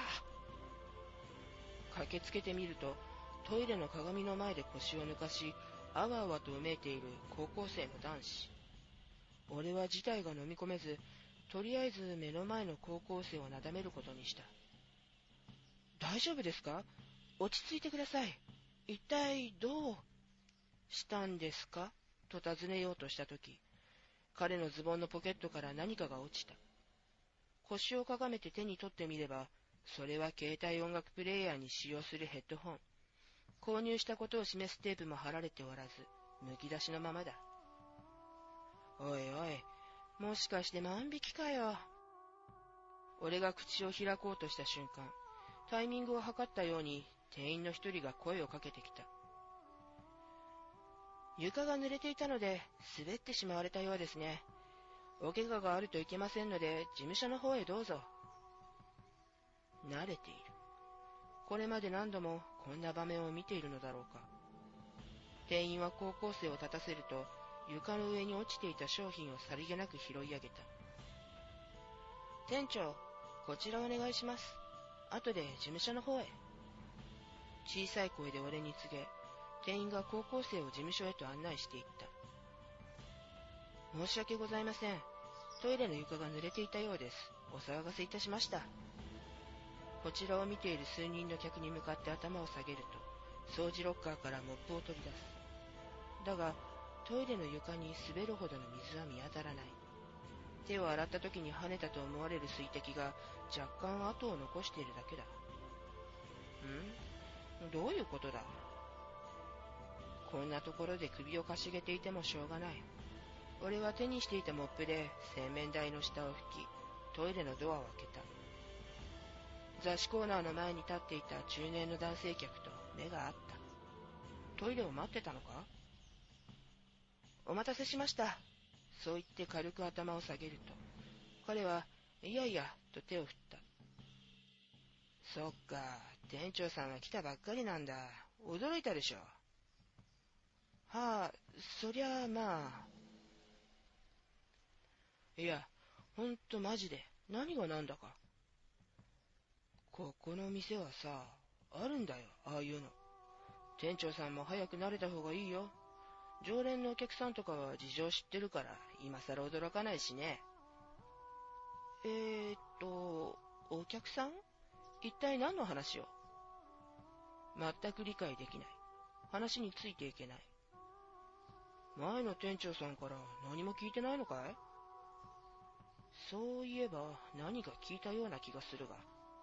ー！駆けつけてみると、トイレの鏡の前で腰を抜かし、あわあわとうめいている高校生の男子。俺は事態が飲み込めず、とりあえず目の前の高校生をなだめることにした。大丈夫ですか？落ち着いてください。一体どうしたんですか？と尋ねようとしたとき、彼のズボンのポケットから何かが落ちた。腰をかがめて手に取ってみれば、それは携帯音楽プレイヤーに使用するヘッドホン。購入したことを示すテープも貼られておらず、むき出しのままだ。おいおい、もしかして万引きかよ。俺が口を開こうとした瞬間、タイミングを測ったように店員の一人が声をかけてきた。床が濡れていたので滑ってしまわれたようですね。お怪我があるといけませんので事務所の方へどうぞ。慣れている。これまで何度もこんな場面を見ているのだろうか。店員は高校生を立たせると、床の上に落ちていた商品をさりげなく拾い上げた。店長、こちらお願いします。後で事務所の方へ。小さい声で俺に告げ、店員が高校生を事務所へと案内していった。申し訳ございません。トイレの床が濡れていたようです。お騒がせいたしました。こちらを見ている数人の客に向かって頭を下げると、掃除ロッカーからモップを取り出す。だが、トイレの床に滑るほどの水は見当たらない。手を洗った時に跳ねたと思われる水滴が若干跡を残しているだけだ。ん？どういうことだ？こんなところで首をかしげていてもしょうがない。 俺は手にしていたモップで洗面台の下を拭き、トイレのドアを開けた。雑誌コーナーの前に立っていた中年の男性客と目が合った。トイレを待ってたのか？お待たせしました。そう言って軽く頭を下げると、彼は、いやいや、と手を振った。そっか、店長さんが来たばっかりなんだ。驚いたでしょ。はあ、そりゃあまあ。いや、ほんとマジで、何がなんだか。ここの店はさ、あるんだよ、ああいうの。店長さんも早く慣れた方がいいよ。常連のお客さんとかは事情知ってるから、今更驚かないしね。えーっと、お客さん？一体何の話を？全く理解できない。話についていけない。前の店長さんから何も聞いてないのかい？そういえば何か聞いたような気がするが。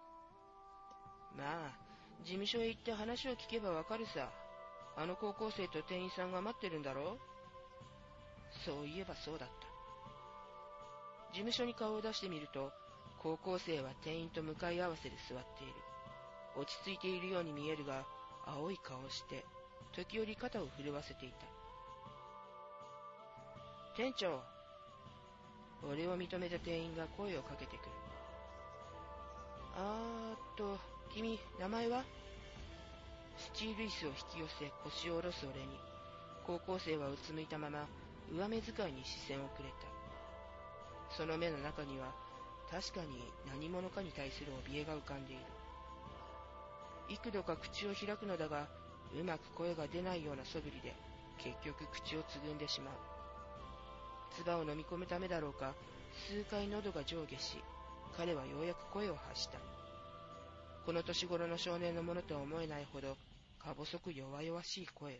まあ、事務所へ行って話を聞けばわかるさ。あの高校生と店員さんが待ってるんだろう？そういえばそうだった。事務所に顔を出してみると、高校生は店員と向かい合わせで座っている。落ち着いているように見えるが、青い顔をして、時折肩を震わせていた。店長。俺を認めた店員が声をかけてくる。あーっと、君、名前は？スチール椅子を引き寄せ腰を下ろす俺に、高校生はうつむいたまま上目遣いに視線をくれた。その目の中には確かに何者かに対する怯えが浮かんでいる。幾度か口を開くのだが、うまく声が出ないような素振りで結局口をつぐんでしまう。唾を飲み込むためだろうか、数回喉が上下し、彼はようやく声を発した。この年頃の少年のものとは思えないほどか細く弱々しい声を。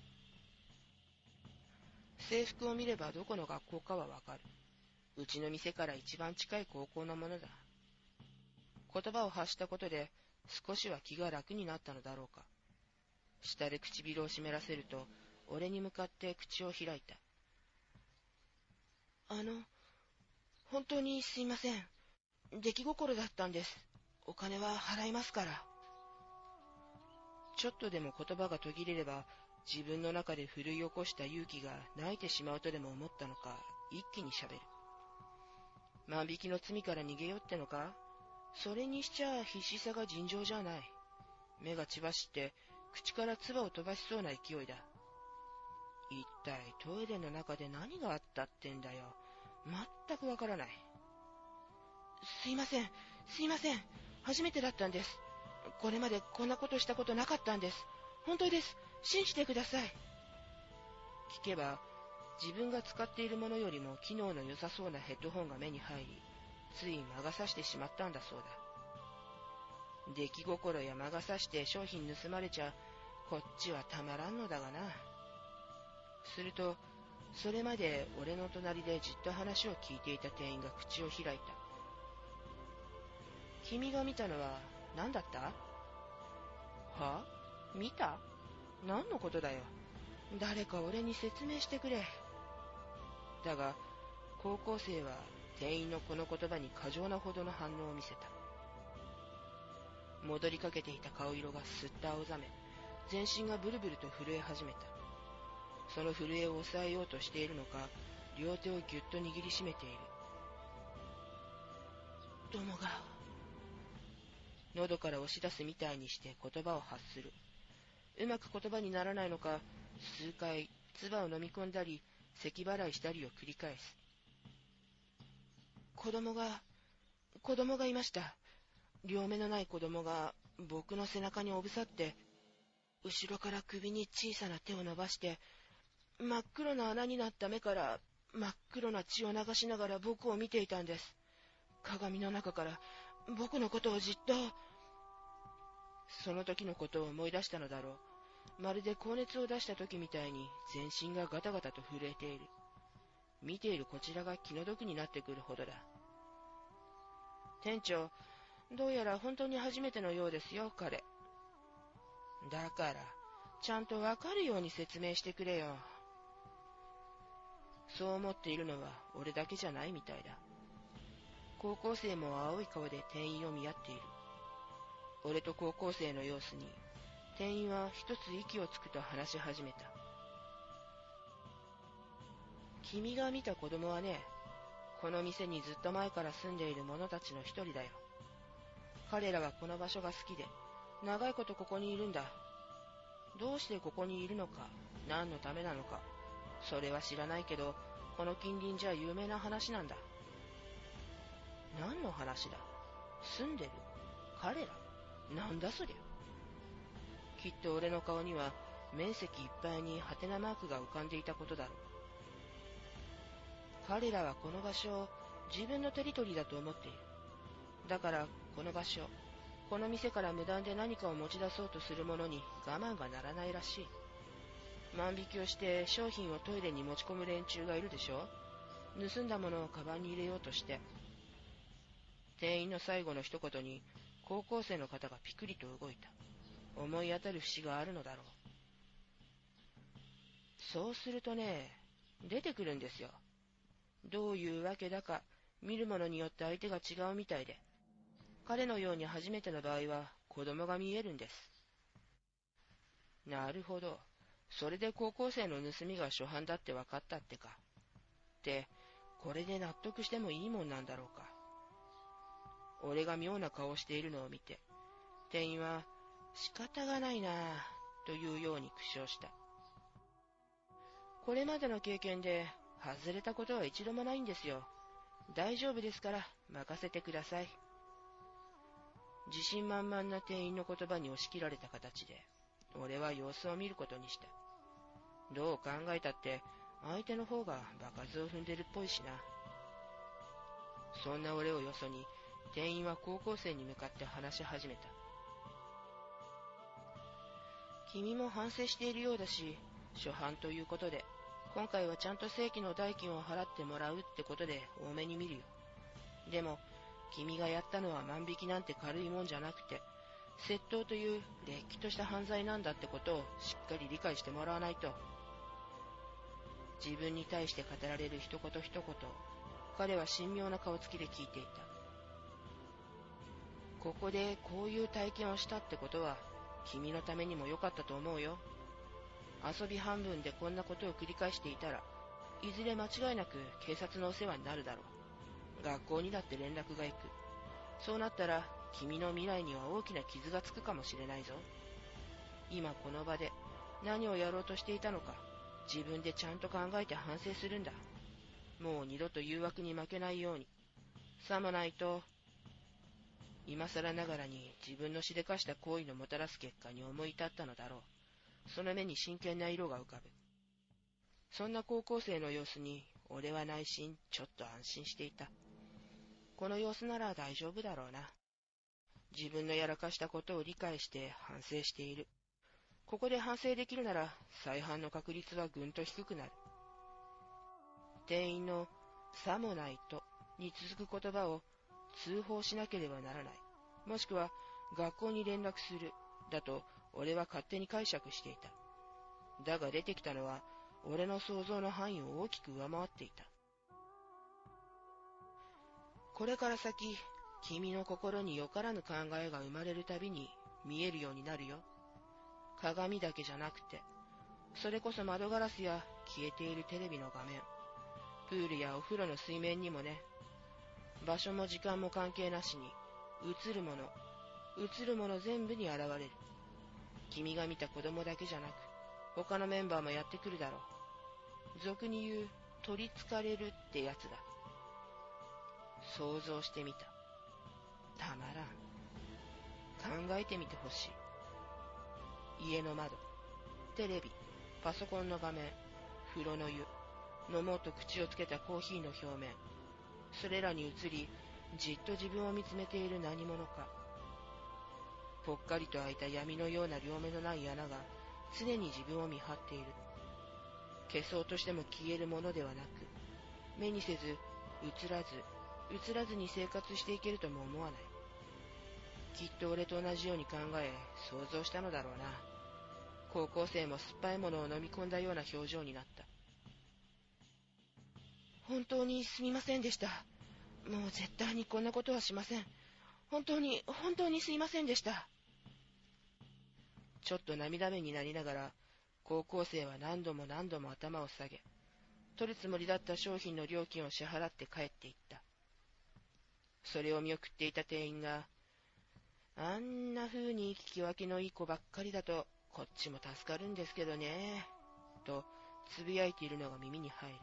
制服を見ればどこの学校かはわかる。うちの店から一番近い高校のものだ。言葉を発したことで少しは気が楽になったのだろうか。下で唇を湿らせると俺に向かって口を開いた。あの、本当にすいません。出来心だったんです。お金は払いますから。ちょっとでも言葉が途切れれば自分の中で奮い起こした勇気が泣いてしまうとでも思ったのか、一気に喋る。万引きの罪から逃げようってのか？それにしちゃ必死さが尋常じゃない。目が血走って口から唾を飛ばしそうな勢いだ。一体トイレの中で何があったってんだよ。全くわからない。すいません、すいません。初めてだったんです。これまでこんなことしたことなかったんです。本当です。信じてください。聞けば、自分が使っているものよりも機能の良さそうなヘッドホンが目に入り、つい魔が差してしまったんだそうだ。出来心や魔が差して商品盗まれちゃ、こっちはたまらんのだがな。すると、それまで俺の隣でじっと話を聞いていた店員が口を開いた。君が見たのは何だった？は？見た？何のことだよ。誰か俺に説明してくれ。だが、高校生は店員のこの言葉に過剰なほどの反応を見せた。戻りかけていた顔色がすっと青ざめ、全身がブルブルと震え始めた。その震えを抑えようとしているのか、両手をぎゅっと握りしめている。どもが、喉から押し出すみたいにして言葉を発する。うまく言葉にならないのか、数回唾を飲み込んだり咳払いしたりを繰り返す。子供が子供がいました。両目のない子供が僕の背中におぶさって、後ろから首に小さな手を伸ばして、真っ黒な穴になった目から真っ黒な血を流しながら僕を見ていたんです。鏡の中から僕のことをじっと。その時のことを思い出したのだろう。まるで高熱を出した時みたいに全身がガタガタと震えている。見ているこちらが気の毒になってくるほどだ。店長、どうやら本当に初めてのようですよ、彼。だから、ちゃんとわかるように説明してくれよ。 そう思っているのは俺だけじゃないみたいだ。高校生も青い顔で店員を見合っている。俺と高校生の様子に、店員は一つ息をつくと話し始めた。君が見た子供はね、この店にずっと前から住んでいる者たちの一人だよ。彼らはこの場所が好きで、長いことここにいるんだ。どうしてここにいるのか、何のためなのか、それは知らないけど、この近隣じゃ有名な話なんだ。何の話だ？住んでる？彼ら？なんだそりゃ。きっと俺の顔には面積いっぱいにハテナマークが浮かんでいたことだろう。彼らはこの場所を自分のテリトリーだと思っている。だからこの場所、この店から無断で何かを持ち出そうとする者に我慢がならないらしい。万引きをして商品をトイレに持ち込む連中がいるでしょ。盗んだものをカバンに入れようとして。店員の最後の一言に高校生の方がピクリと動いた。思い当たる節があるのだろう。そうするとね、出てくるんですよ。どういうわけだか見るものによって相手が違うみたいで、彼のように初めての場合は子供が見えるんです。なるほど。それで高校生の盗みが初犯だって分かったってか。で、これで納得してもいいもんなんだろうか。俺が妙な顔をしているのを見て、店員は仕方がないなぁというように苦笑した。これまでの経験で外れたことは一度もないんですよ。大丈夫ですから任せてください。自信満々な店員の言葉に押し切られた形で、俺は様子を見ることにした。どう考えたって相手の方が場数を踏んでるっぽいしな。そんな俺をよそに店員は高校生に向かって話し始めた。君も反省しているようだし、初犯ということで、今回はちゃんと正規の代金を払ってもらうってことで多めに見るよ。でも、君がやったのは万引きなんて軽いもんじゃなくて、窃盗というれっきとした犯罪なんだってことをしっかり理解してもらわないと。自分に対して語られる一言一言、彼は神妙な顔つきで聞いていた。ここでこういう体験をしたってことは、君のためにも良かったと思うよ。遊び半分でこんなことを繰り返していたら、いずれ間違いなく警察のお世話になるだろう。学校にだって連絡が行く。そうなったら、君の未来には大きな傷がつくかもしれないぞ。今この場で何をやろうとしていたのか、自分でちゃんと考えて反省するんだ。もう二度と誘惑に負けないように。さもないと、今更ながらに自分のしでかした行為のもたらす結果に思い至ったのだろう。その目に真剣な色が浮かぶ。そんな高校生の様子に俺は内心ちょっと安心していた。この様子なら大丈夫だろうな。自分のやらかしたことを理解して反省している。ここで反省できるなら再犯の確率はぐんと低くなる。店員のさもないとに続く言葉を通報しなければならない。もしくは学校に連絡する。だと俺は勝手に解釈していた。だが出てきたのは俺の想像の範囲を大きく上回っていた。これから先、君の心によからぬ考えが生まれるたびに見えるようになるよ。鏡だけじゃなくて、それこそ窓ガラスや消えているテレビの画面、プールやお風呂の水面にもね。場所も時間も関係なしに、映るもの、映るもの全部に現れる。君が見た子供だけじゃなく、他のメンバーもやってくるだろう。俗に言う、取り憑かれるってやつだ。想像してみた。たまらん。考えてみてほしい。家の窓、テレビ、パソコンの画面、風呂の湯、飲もうと口をつけたコーヒーの表面、それらに映り、じっと自分を見つめている何者か。ぽっかりと開いた闇のような両目のない穴が常に自分を見張っている。消そうとしても消えるものではなく、目にせず、映らず、映らずに生活していけるとも思わない。きっと俺と同じように考え、想像したのだろうな。高校生も酸っぱいものを飲み込んだような表情になった。 本当にすみませんでした。もう絶対にこんなことはしません。本当に、本当にすいませんでした。ちょっと涙目になりながら、高校生は何度も何度も頭を下げ、取るつもりだった商品の料金を支払って帰っていった。それを見送っていた店員が、あんな風に聞き分けのいい子ばっかりだと、こっちも助かるんですけどね、とつぶやいているのが耳に入る。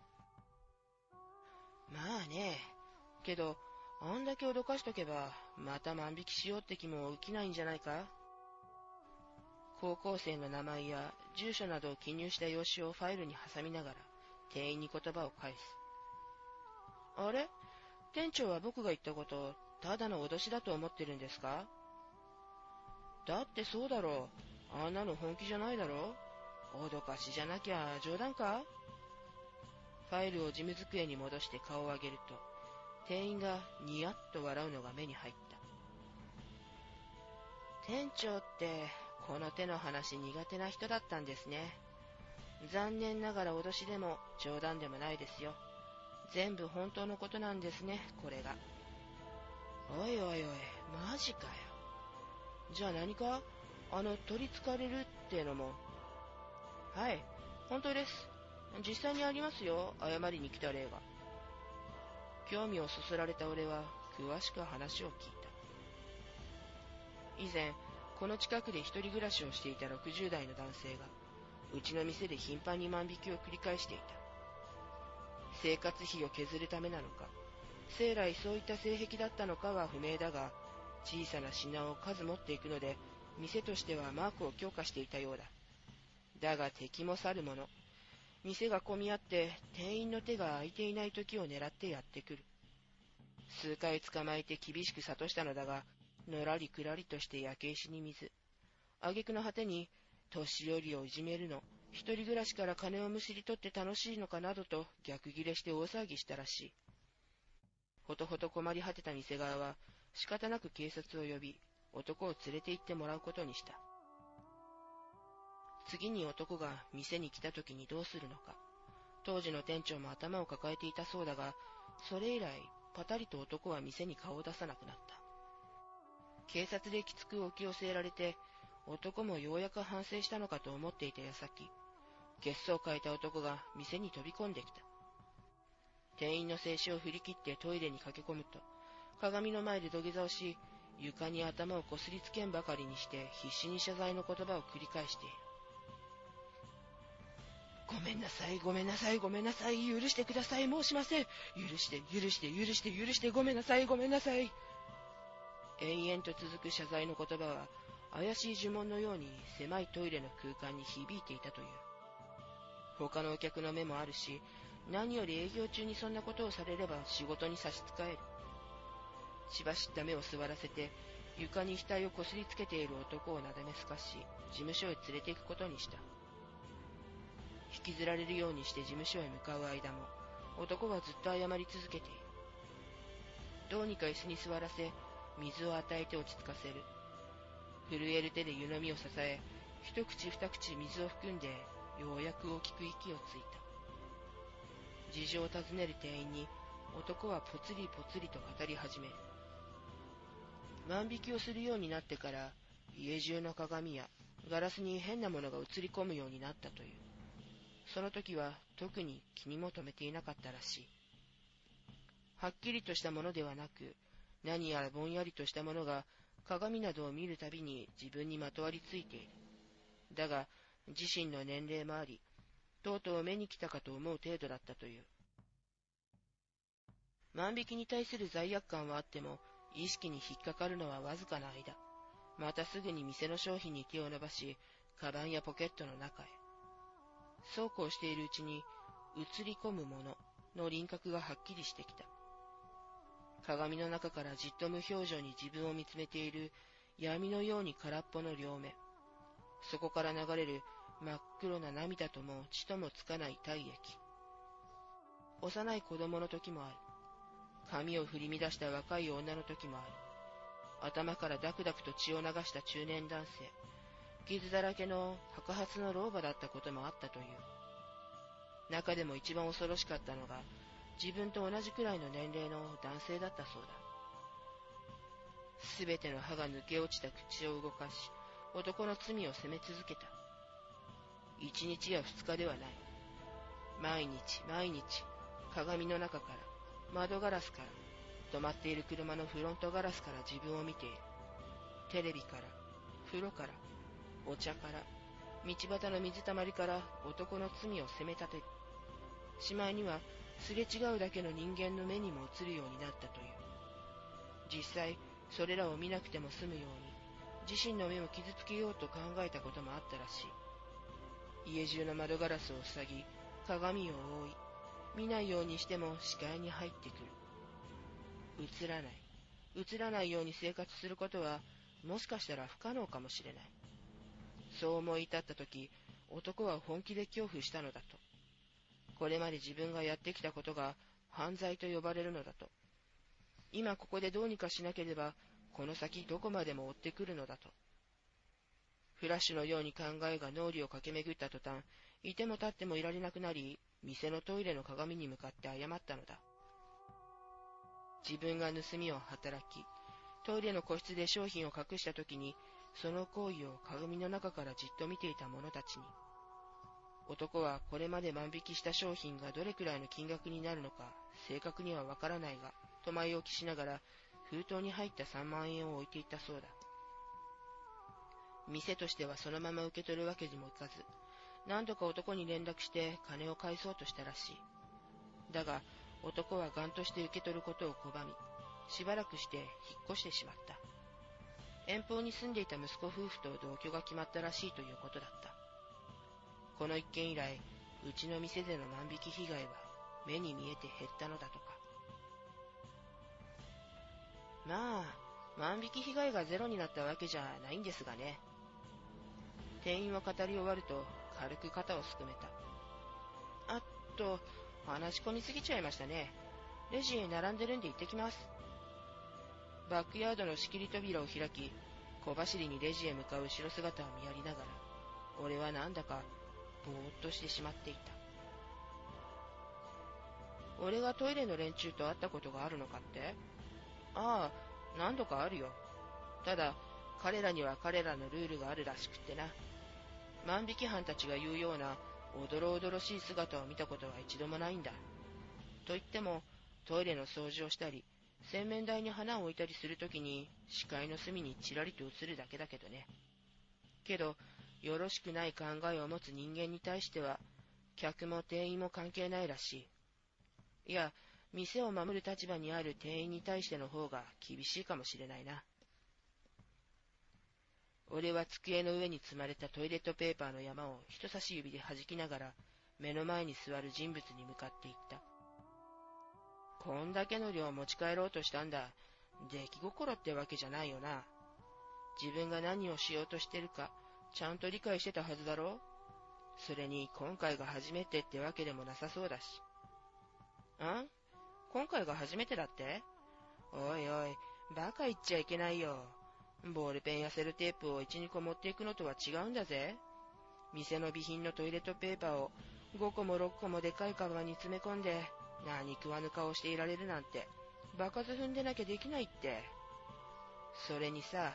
まあね、けど、あんだけ脅かしとけば、また万引きしようって気も起きないんじゃないか？高校生の名前や住所などを記入した用紙をファイルに挟みながら、店員に言葉を返す。あれ？店長は僕が言ったこと、ただの脅しだと思ってるんですか？だってそうだろう。あんなの本気じゃないだろう。脅かしじゃなきゃ冗談か？ファイルを事務机に戻して顔を上げると、店員がニヤッと笑うのが目に入った。店長って、この手の話苦手な人だったんですね。残念ながら脅しでも冗談でもないですよ。全部本当のことなんですね、これが。おいおいおい、マジかよ。じゃあ何か？あの、取り憑かれるってのも。はい、本当です。実際にありますよ、謝りに来た例が。興味をそそられた俺は、詳しく話を聞いた。以前、この近くで一人暮らしをしていたろくじゅう代の男性が、うちの店で頻繁に万引きを繰り返していた。生活費を削るためなのか、生来そういった性癖だったのかは不明だが、小さな品を数持っていくので、店としてはマークを強化していたようだ。だが敵も去るもの。店が混み合って店員の手が空いていない時を狙ってやってくる。数回捕まえて厳しく諭したのだが、のらりくらりとして焼け石に水。挙句の果てに、年寄りをいじめるの、一人暮らしから金をむしり取って楽しいのかなどと逆ギレして大騒ぎしたらしい。ほとほと困り果てた店側は仕方なく警察を呼び、男を連れて行ってもらうことにした。次に男が店に来た時にどうするのか。当時の店長も頭を抱えていたそうだが、それ以来パタリと男は店に顔を出さなくなった。警察できつく置き寄せられて、男もようやく反省したのかと思っていた矢先、血相を変えた男が店に飛び込んできた。店員の制止を振り切ってトイレに駆け込むと、鏡の前で土下座をし、床に頭をこすりつけんばかりにして必死に謝罪の言葉を繰り返している。ごめんなさい、ごめんなさい、ごめんなさい、許してください、申しません。許して、許して、許して、許して、ごめんなさい、ごめんなさい。延々と続く謝罪の言葉は、怪しい呪文のように狭いトイレの空間に響いていたという。他のお客の目もあるし、何より営業中にそんなことをされれば仕事に差し支える。血走った目を座らせて、床に額をこすりつけている男をなだめすかし、事務所へ連れて行くことにした。引きずられるようにして事務所へ向かう間も、男はずっと謝り続けている。どうにか椅子に座らせ、水を与えて落ち着かせる。震える手で湯飲みを支え、一口二口水を含んで、ようやく大きく息をついた。事情を尋ねる店員に、男はぽつりぽつりと語り始める。万引きをするようになってから、家中の鏡やガラスに変なものが映り込むようになったという。その時は特に気にも留めていなかったらしい。はっきりとしたものではなく、何やらぼんやりとしたものが鏡などを見るたびに自分にまとわりついている。だが自身の年齢もあり、とうとう目に来たかと思う程度だったという。万引きに対する罪悪感はあっても、意識に引っかかるのはわずかな間。またすぐに店の商品に手を伸ばし、カバンやポケットの中へ。そうこうしているうちに、映り込むものの輪郭がはっきりしてきた。鏡の中からじっと無表情に自分を見つめている闇のように空っぽの両目。そこから流れる真っ黒な涙とも血ともつかない体液。幼い子供の時もある。髪を振り乱した若い女の時もある。頭からダクダクと血を流した中年男性。傷だらけの白髪の老婆だったこともあったという。中でも一番恐ろしかったのが、 自分と同じくらいの年齢の男性だったそうだ。すべての歯が抜け落ちた口を動かし、男の罪を責め続けた。一日や二日ではない。毎日毎日、鏡の中から、窓ガラスから、止まっている車のフロントガラスから自分を見ている。テレビから、風呂から、お茶から、道端の水たまりから男の罪を責め立てる。しまいには、すれ違うだけの人間の目にも映るようになったという。実際、それらを見なくても済むように、自身の目を傷つけようと考えたこともあったらしい。家中の窓ガラスを塞ぎ、鏡を覆い、見ないようにしても視界に入ってくる。映らない。映らないように生活することは、もしかしたら不可能かもしれない。そう思い至ったとき、男は本気で恐怖したのだと。これまで自分がやってきたことが犯罪と呼ばれるのだと。今ここでどうにかしなければ、この先どこまでも追ってくるのだと。フラッシュのように考えが脳裏を駆け巡った途端、いても立ってもいられなくなり、店のトイレの鏡に向かって謝ったのだ。自分が盗みを働き、トイレの個室で商品を隠したときに、その行為を鏡の中からじっと見ていた者たちに、男はこれまで万引きした商品がどれくらいの金額になるのか正確にはわからないが、と前置きしながら封筒に入ったさんまんえんを置いていったそうだ。店としてはそのまま受け取るわけにもいかず、何度か男に連絡して金を返そうとしたらしい。だが男は頑として受け取ることを拒み、しばらくして引っ越してしまった。遠方に住んでいた息子夫婦と同居が決まったらしいということだった。この一件以来、うちの店での万引き被害は目に見えて減ったのだとか。まあ、万引き被害がゼロになったわけじゃないんですがね。店員は語り終わると軽く肩をすくめた。あっと、話し込みすぎちゃいましたね。レジへ並んでるんで行ってきます。バックヤードの仕切り扉を開き、小走りにレジへ向かう後ろ姿を見やりながら、俺はなんだかぼーっとしてしまっていた。俺がトイレの連中と会ったことがあるのかって？ああ、何度かあるよ。ただ、彼らには彼らのルールがあるらしくってな。万引き犯たちが言うようなおどろおどろしい姿を見たことは一度もないんだ。と言っても、トイレの掃除をしたり、洗面台に花を置いたりするときに視界の隅にちらりと映るだけだけどね。けど、よろしくない考えを持つ人間に対しては、客も店員も関係ないらしい。いや、店を守る立場にある店員に対しての方が厳しいかもしれないな。俺は机の上に積まれたトイレットペーパーの山を人差し指で弾きながら、目の前に座る人物に向かっていった。こんだけの量持ち帰ろうとしたんだ。出来心ってわけじゃないよな。自分が何をしようとしてるか、ちゃんと理解してたはずだろ。それに今回が初めてってわけでもなさそうだし。ん？今回が初めてだって？おいおい、バカ言っちゃいけないよ。ボールペンやセルテープをいち、にこ持っていくのとは違うんだぜ。店の備品のトイレットペーパーをごこもろっこもでかいカバンに詰め込んで、何食わぬ顔していられるなんて、場数踏んでなきゃできないって。それにさ、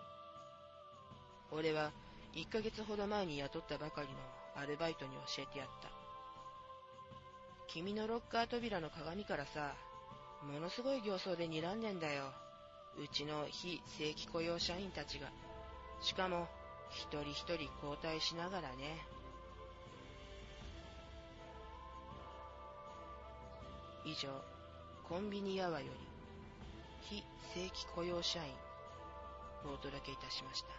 俺はいっかげつほど前に雇ったばかりのアルバイトに教えてやった。君のロッカー扉の鏡からさ、ものすごい形相で睨んでんだよ。うちの非正規雇用社員たちが。しかも、一人一人交代しながらね。以上、コンビニアワより、非正規雇用社員をお届けいたしました。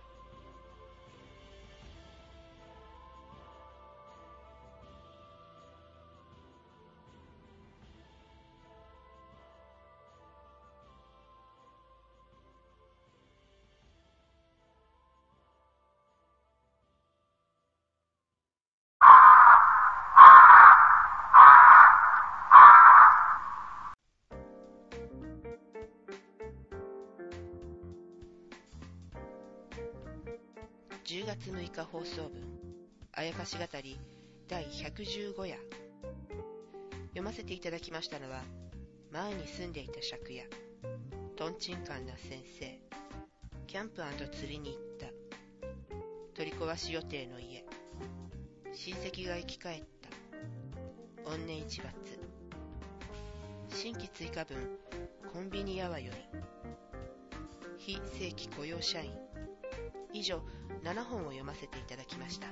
じゅうがつむいか放送分、あやかし語りだいひゃくじゅうご夜。 読ませていただきましたのは、前に住んでいた借家、とんちんかんな先生、キャンプ&釣りに行った、取り壊し予定の家、親戚が生き返った、怨念一抜、新規追加分、コンビニやわより、非正規雇用社員、以上ななほんを読ませていただきました。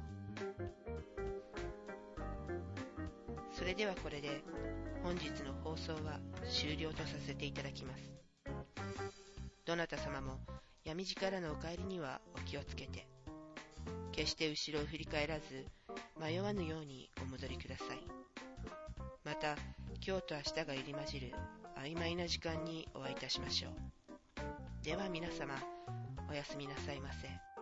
それではこれで本日の放送は終了とさせていただきます。どなた様も闇路からのお帰りにはお気をつけて、決して後ろを振り返らず迷わぬようにお戻りください。また今日と明日が入り混じる曖昧な時間にお会いいたしましょう。では皆様、おやすみなさいませ。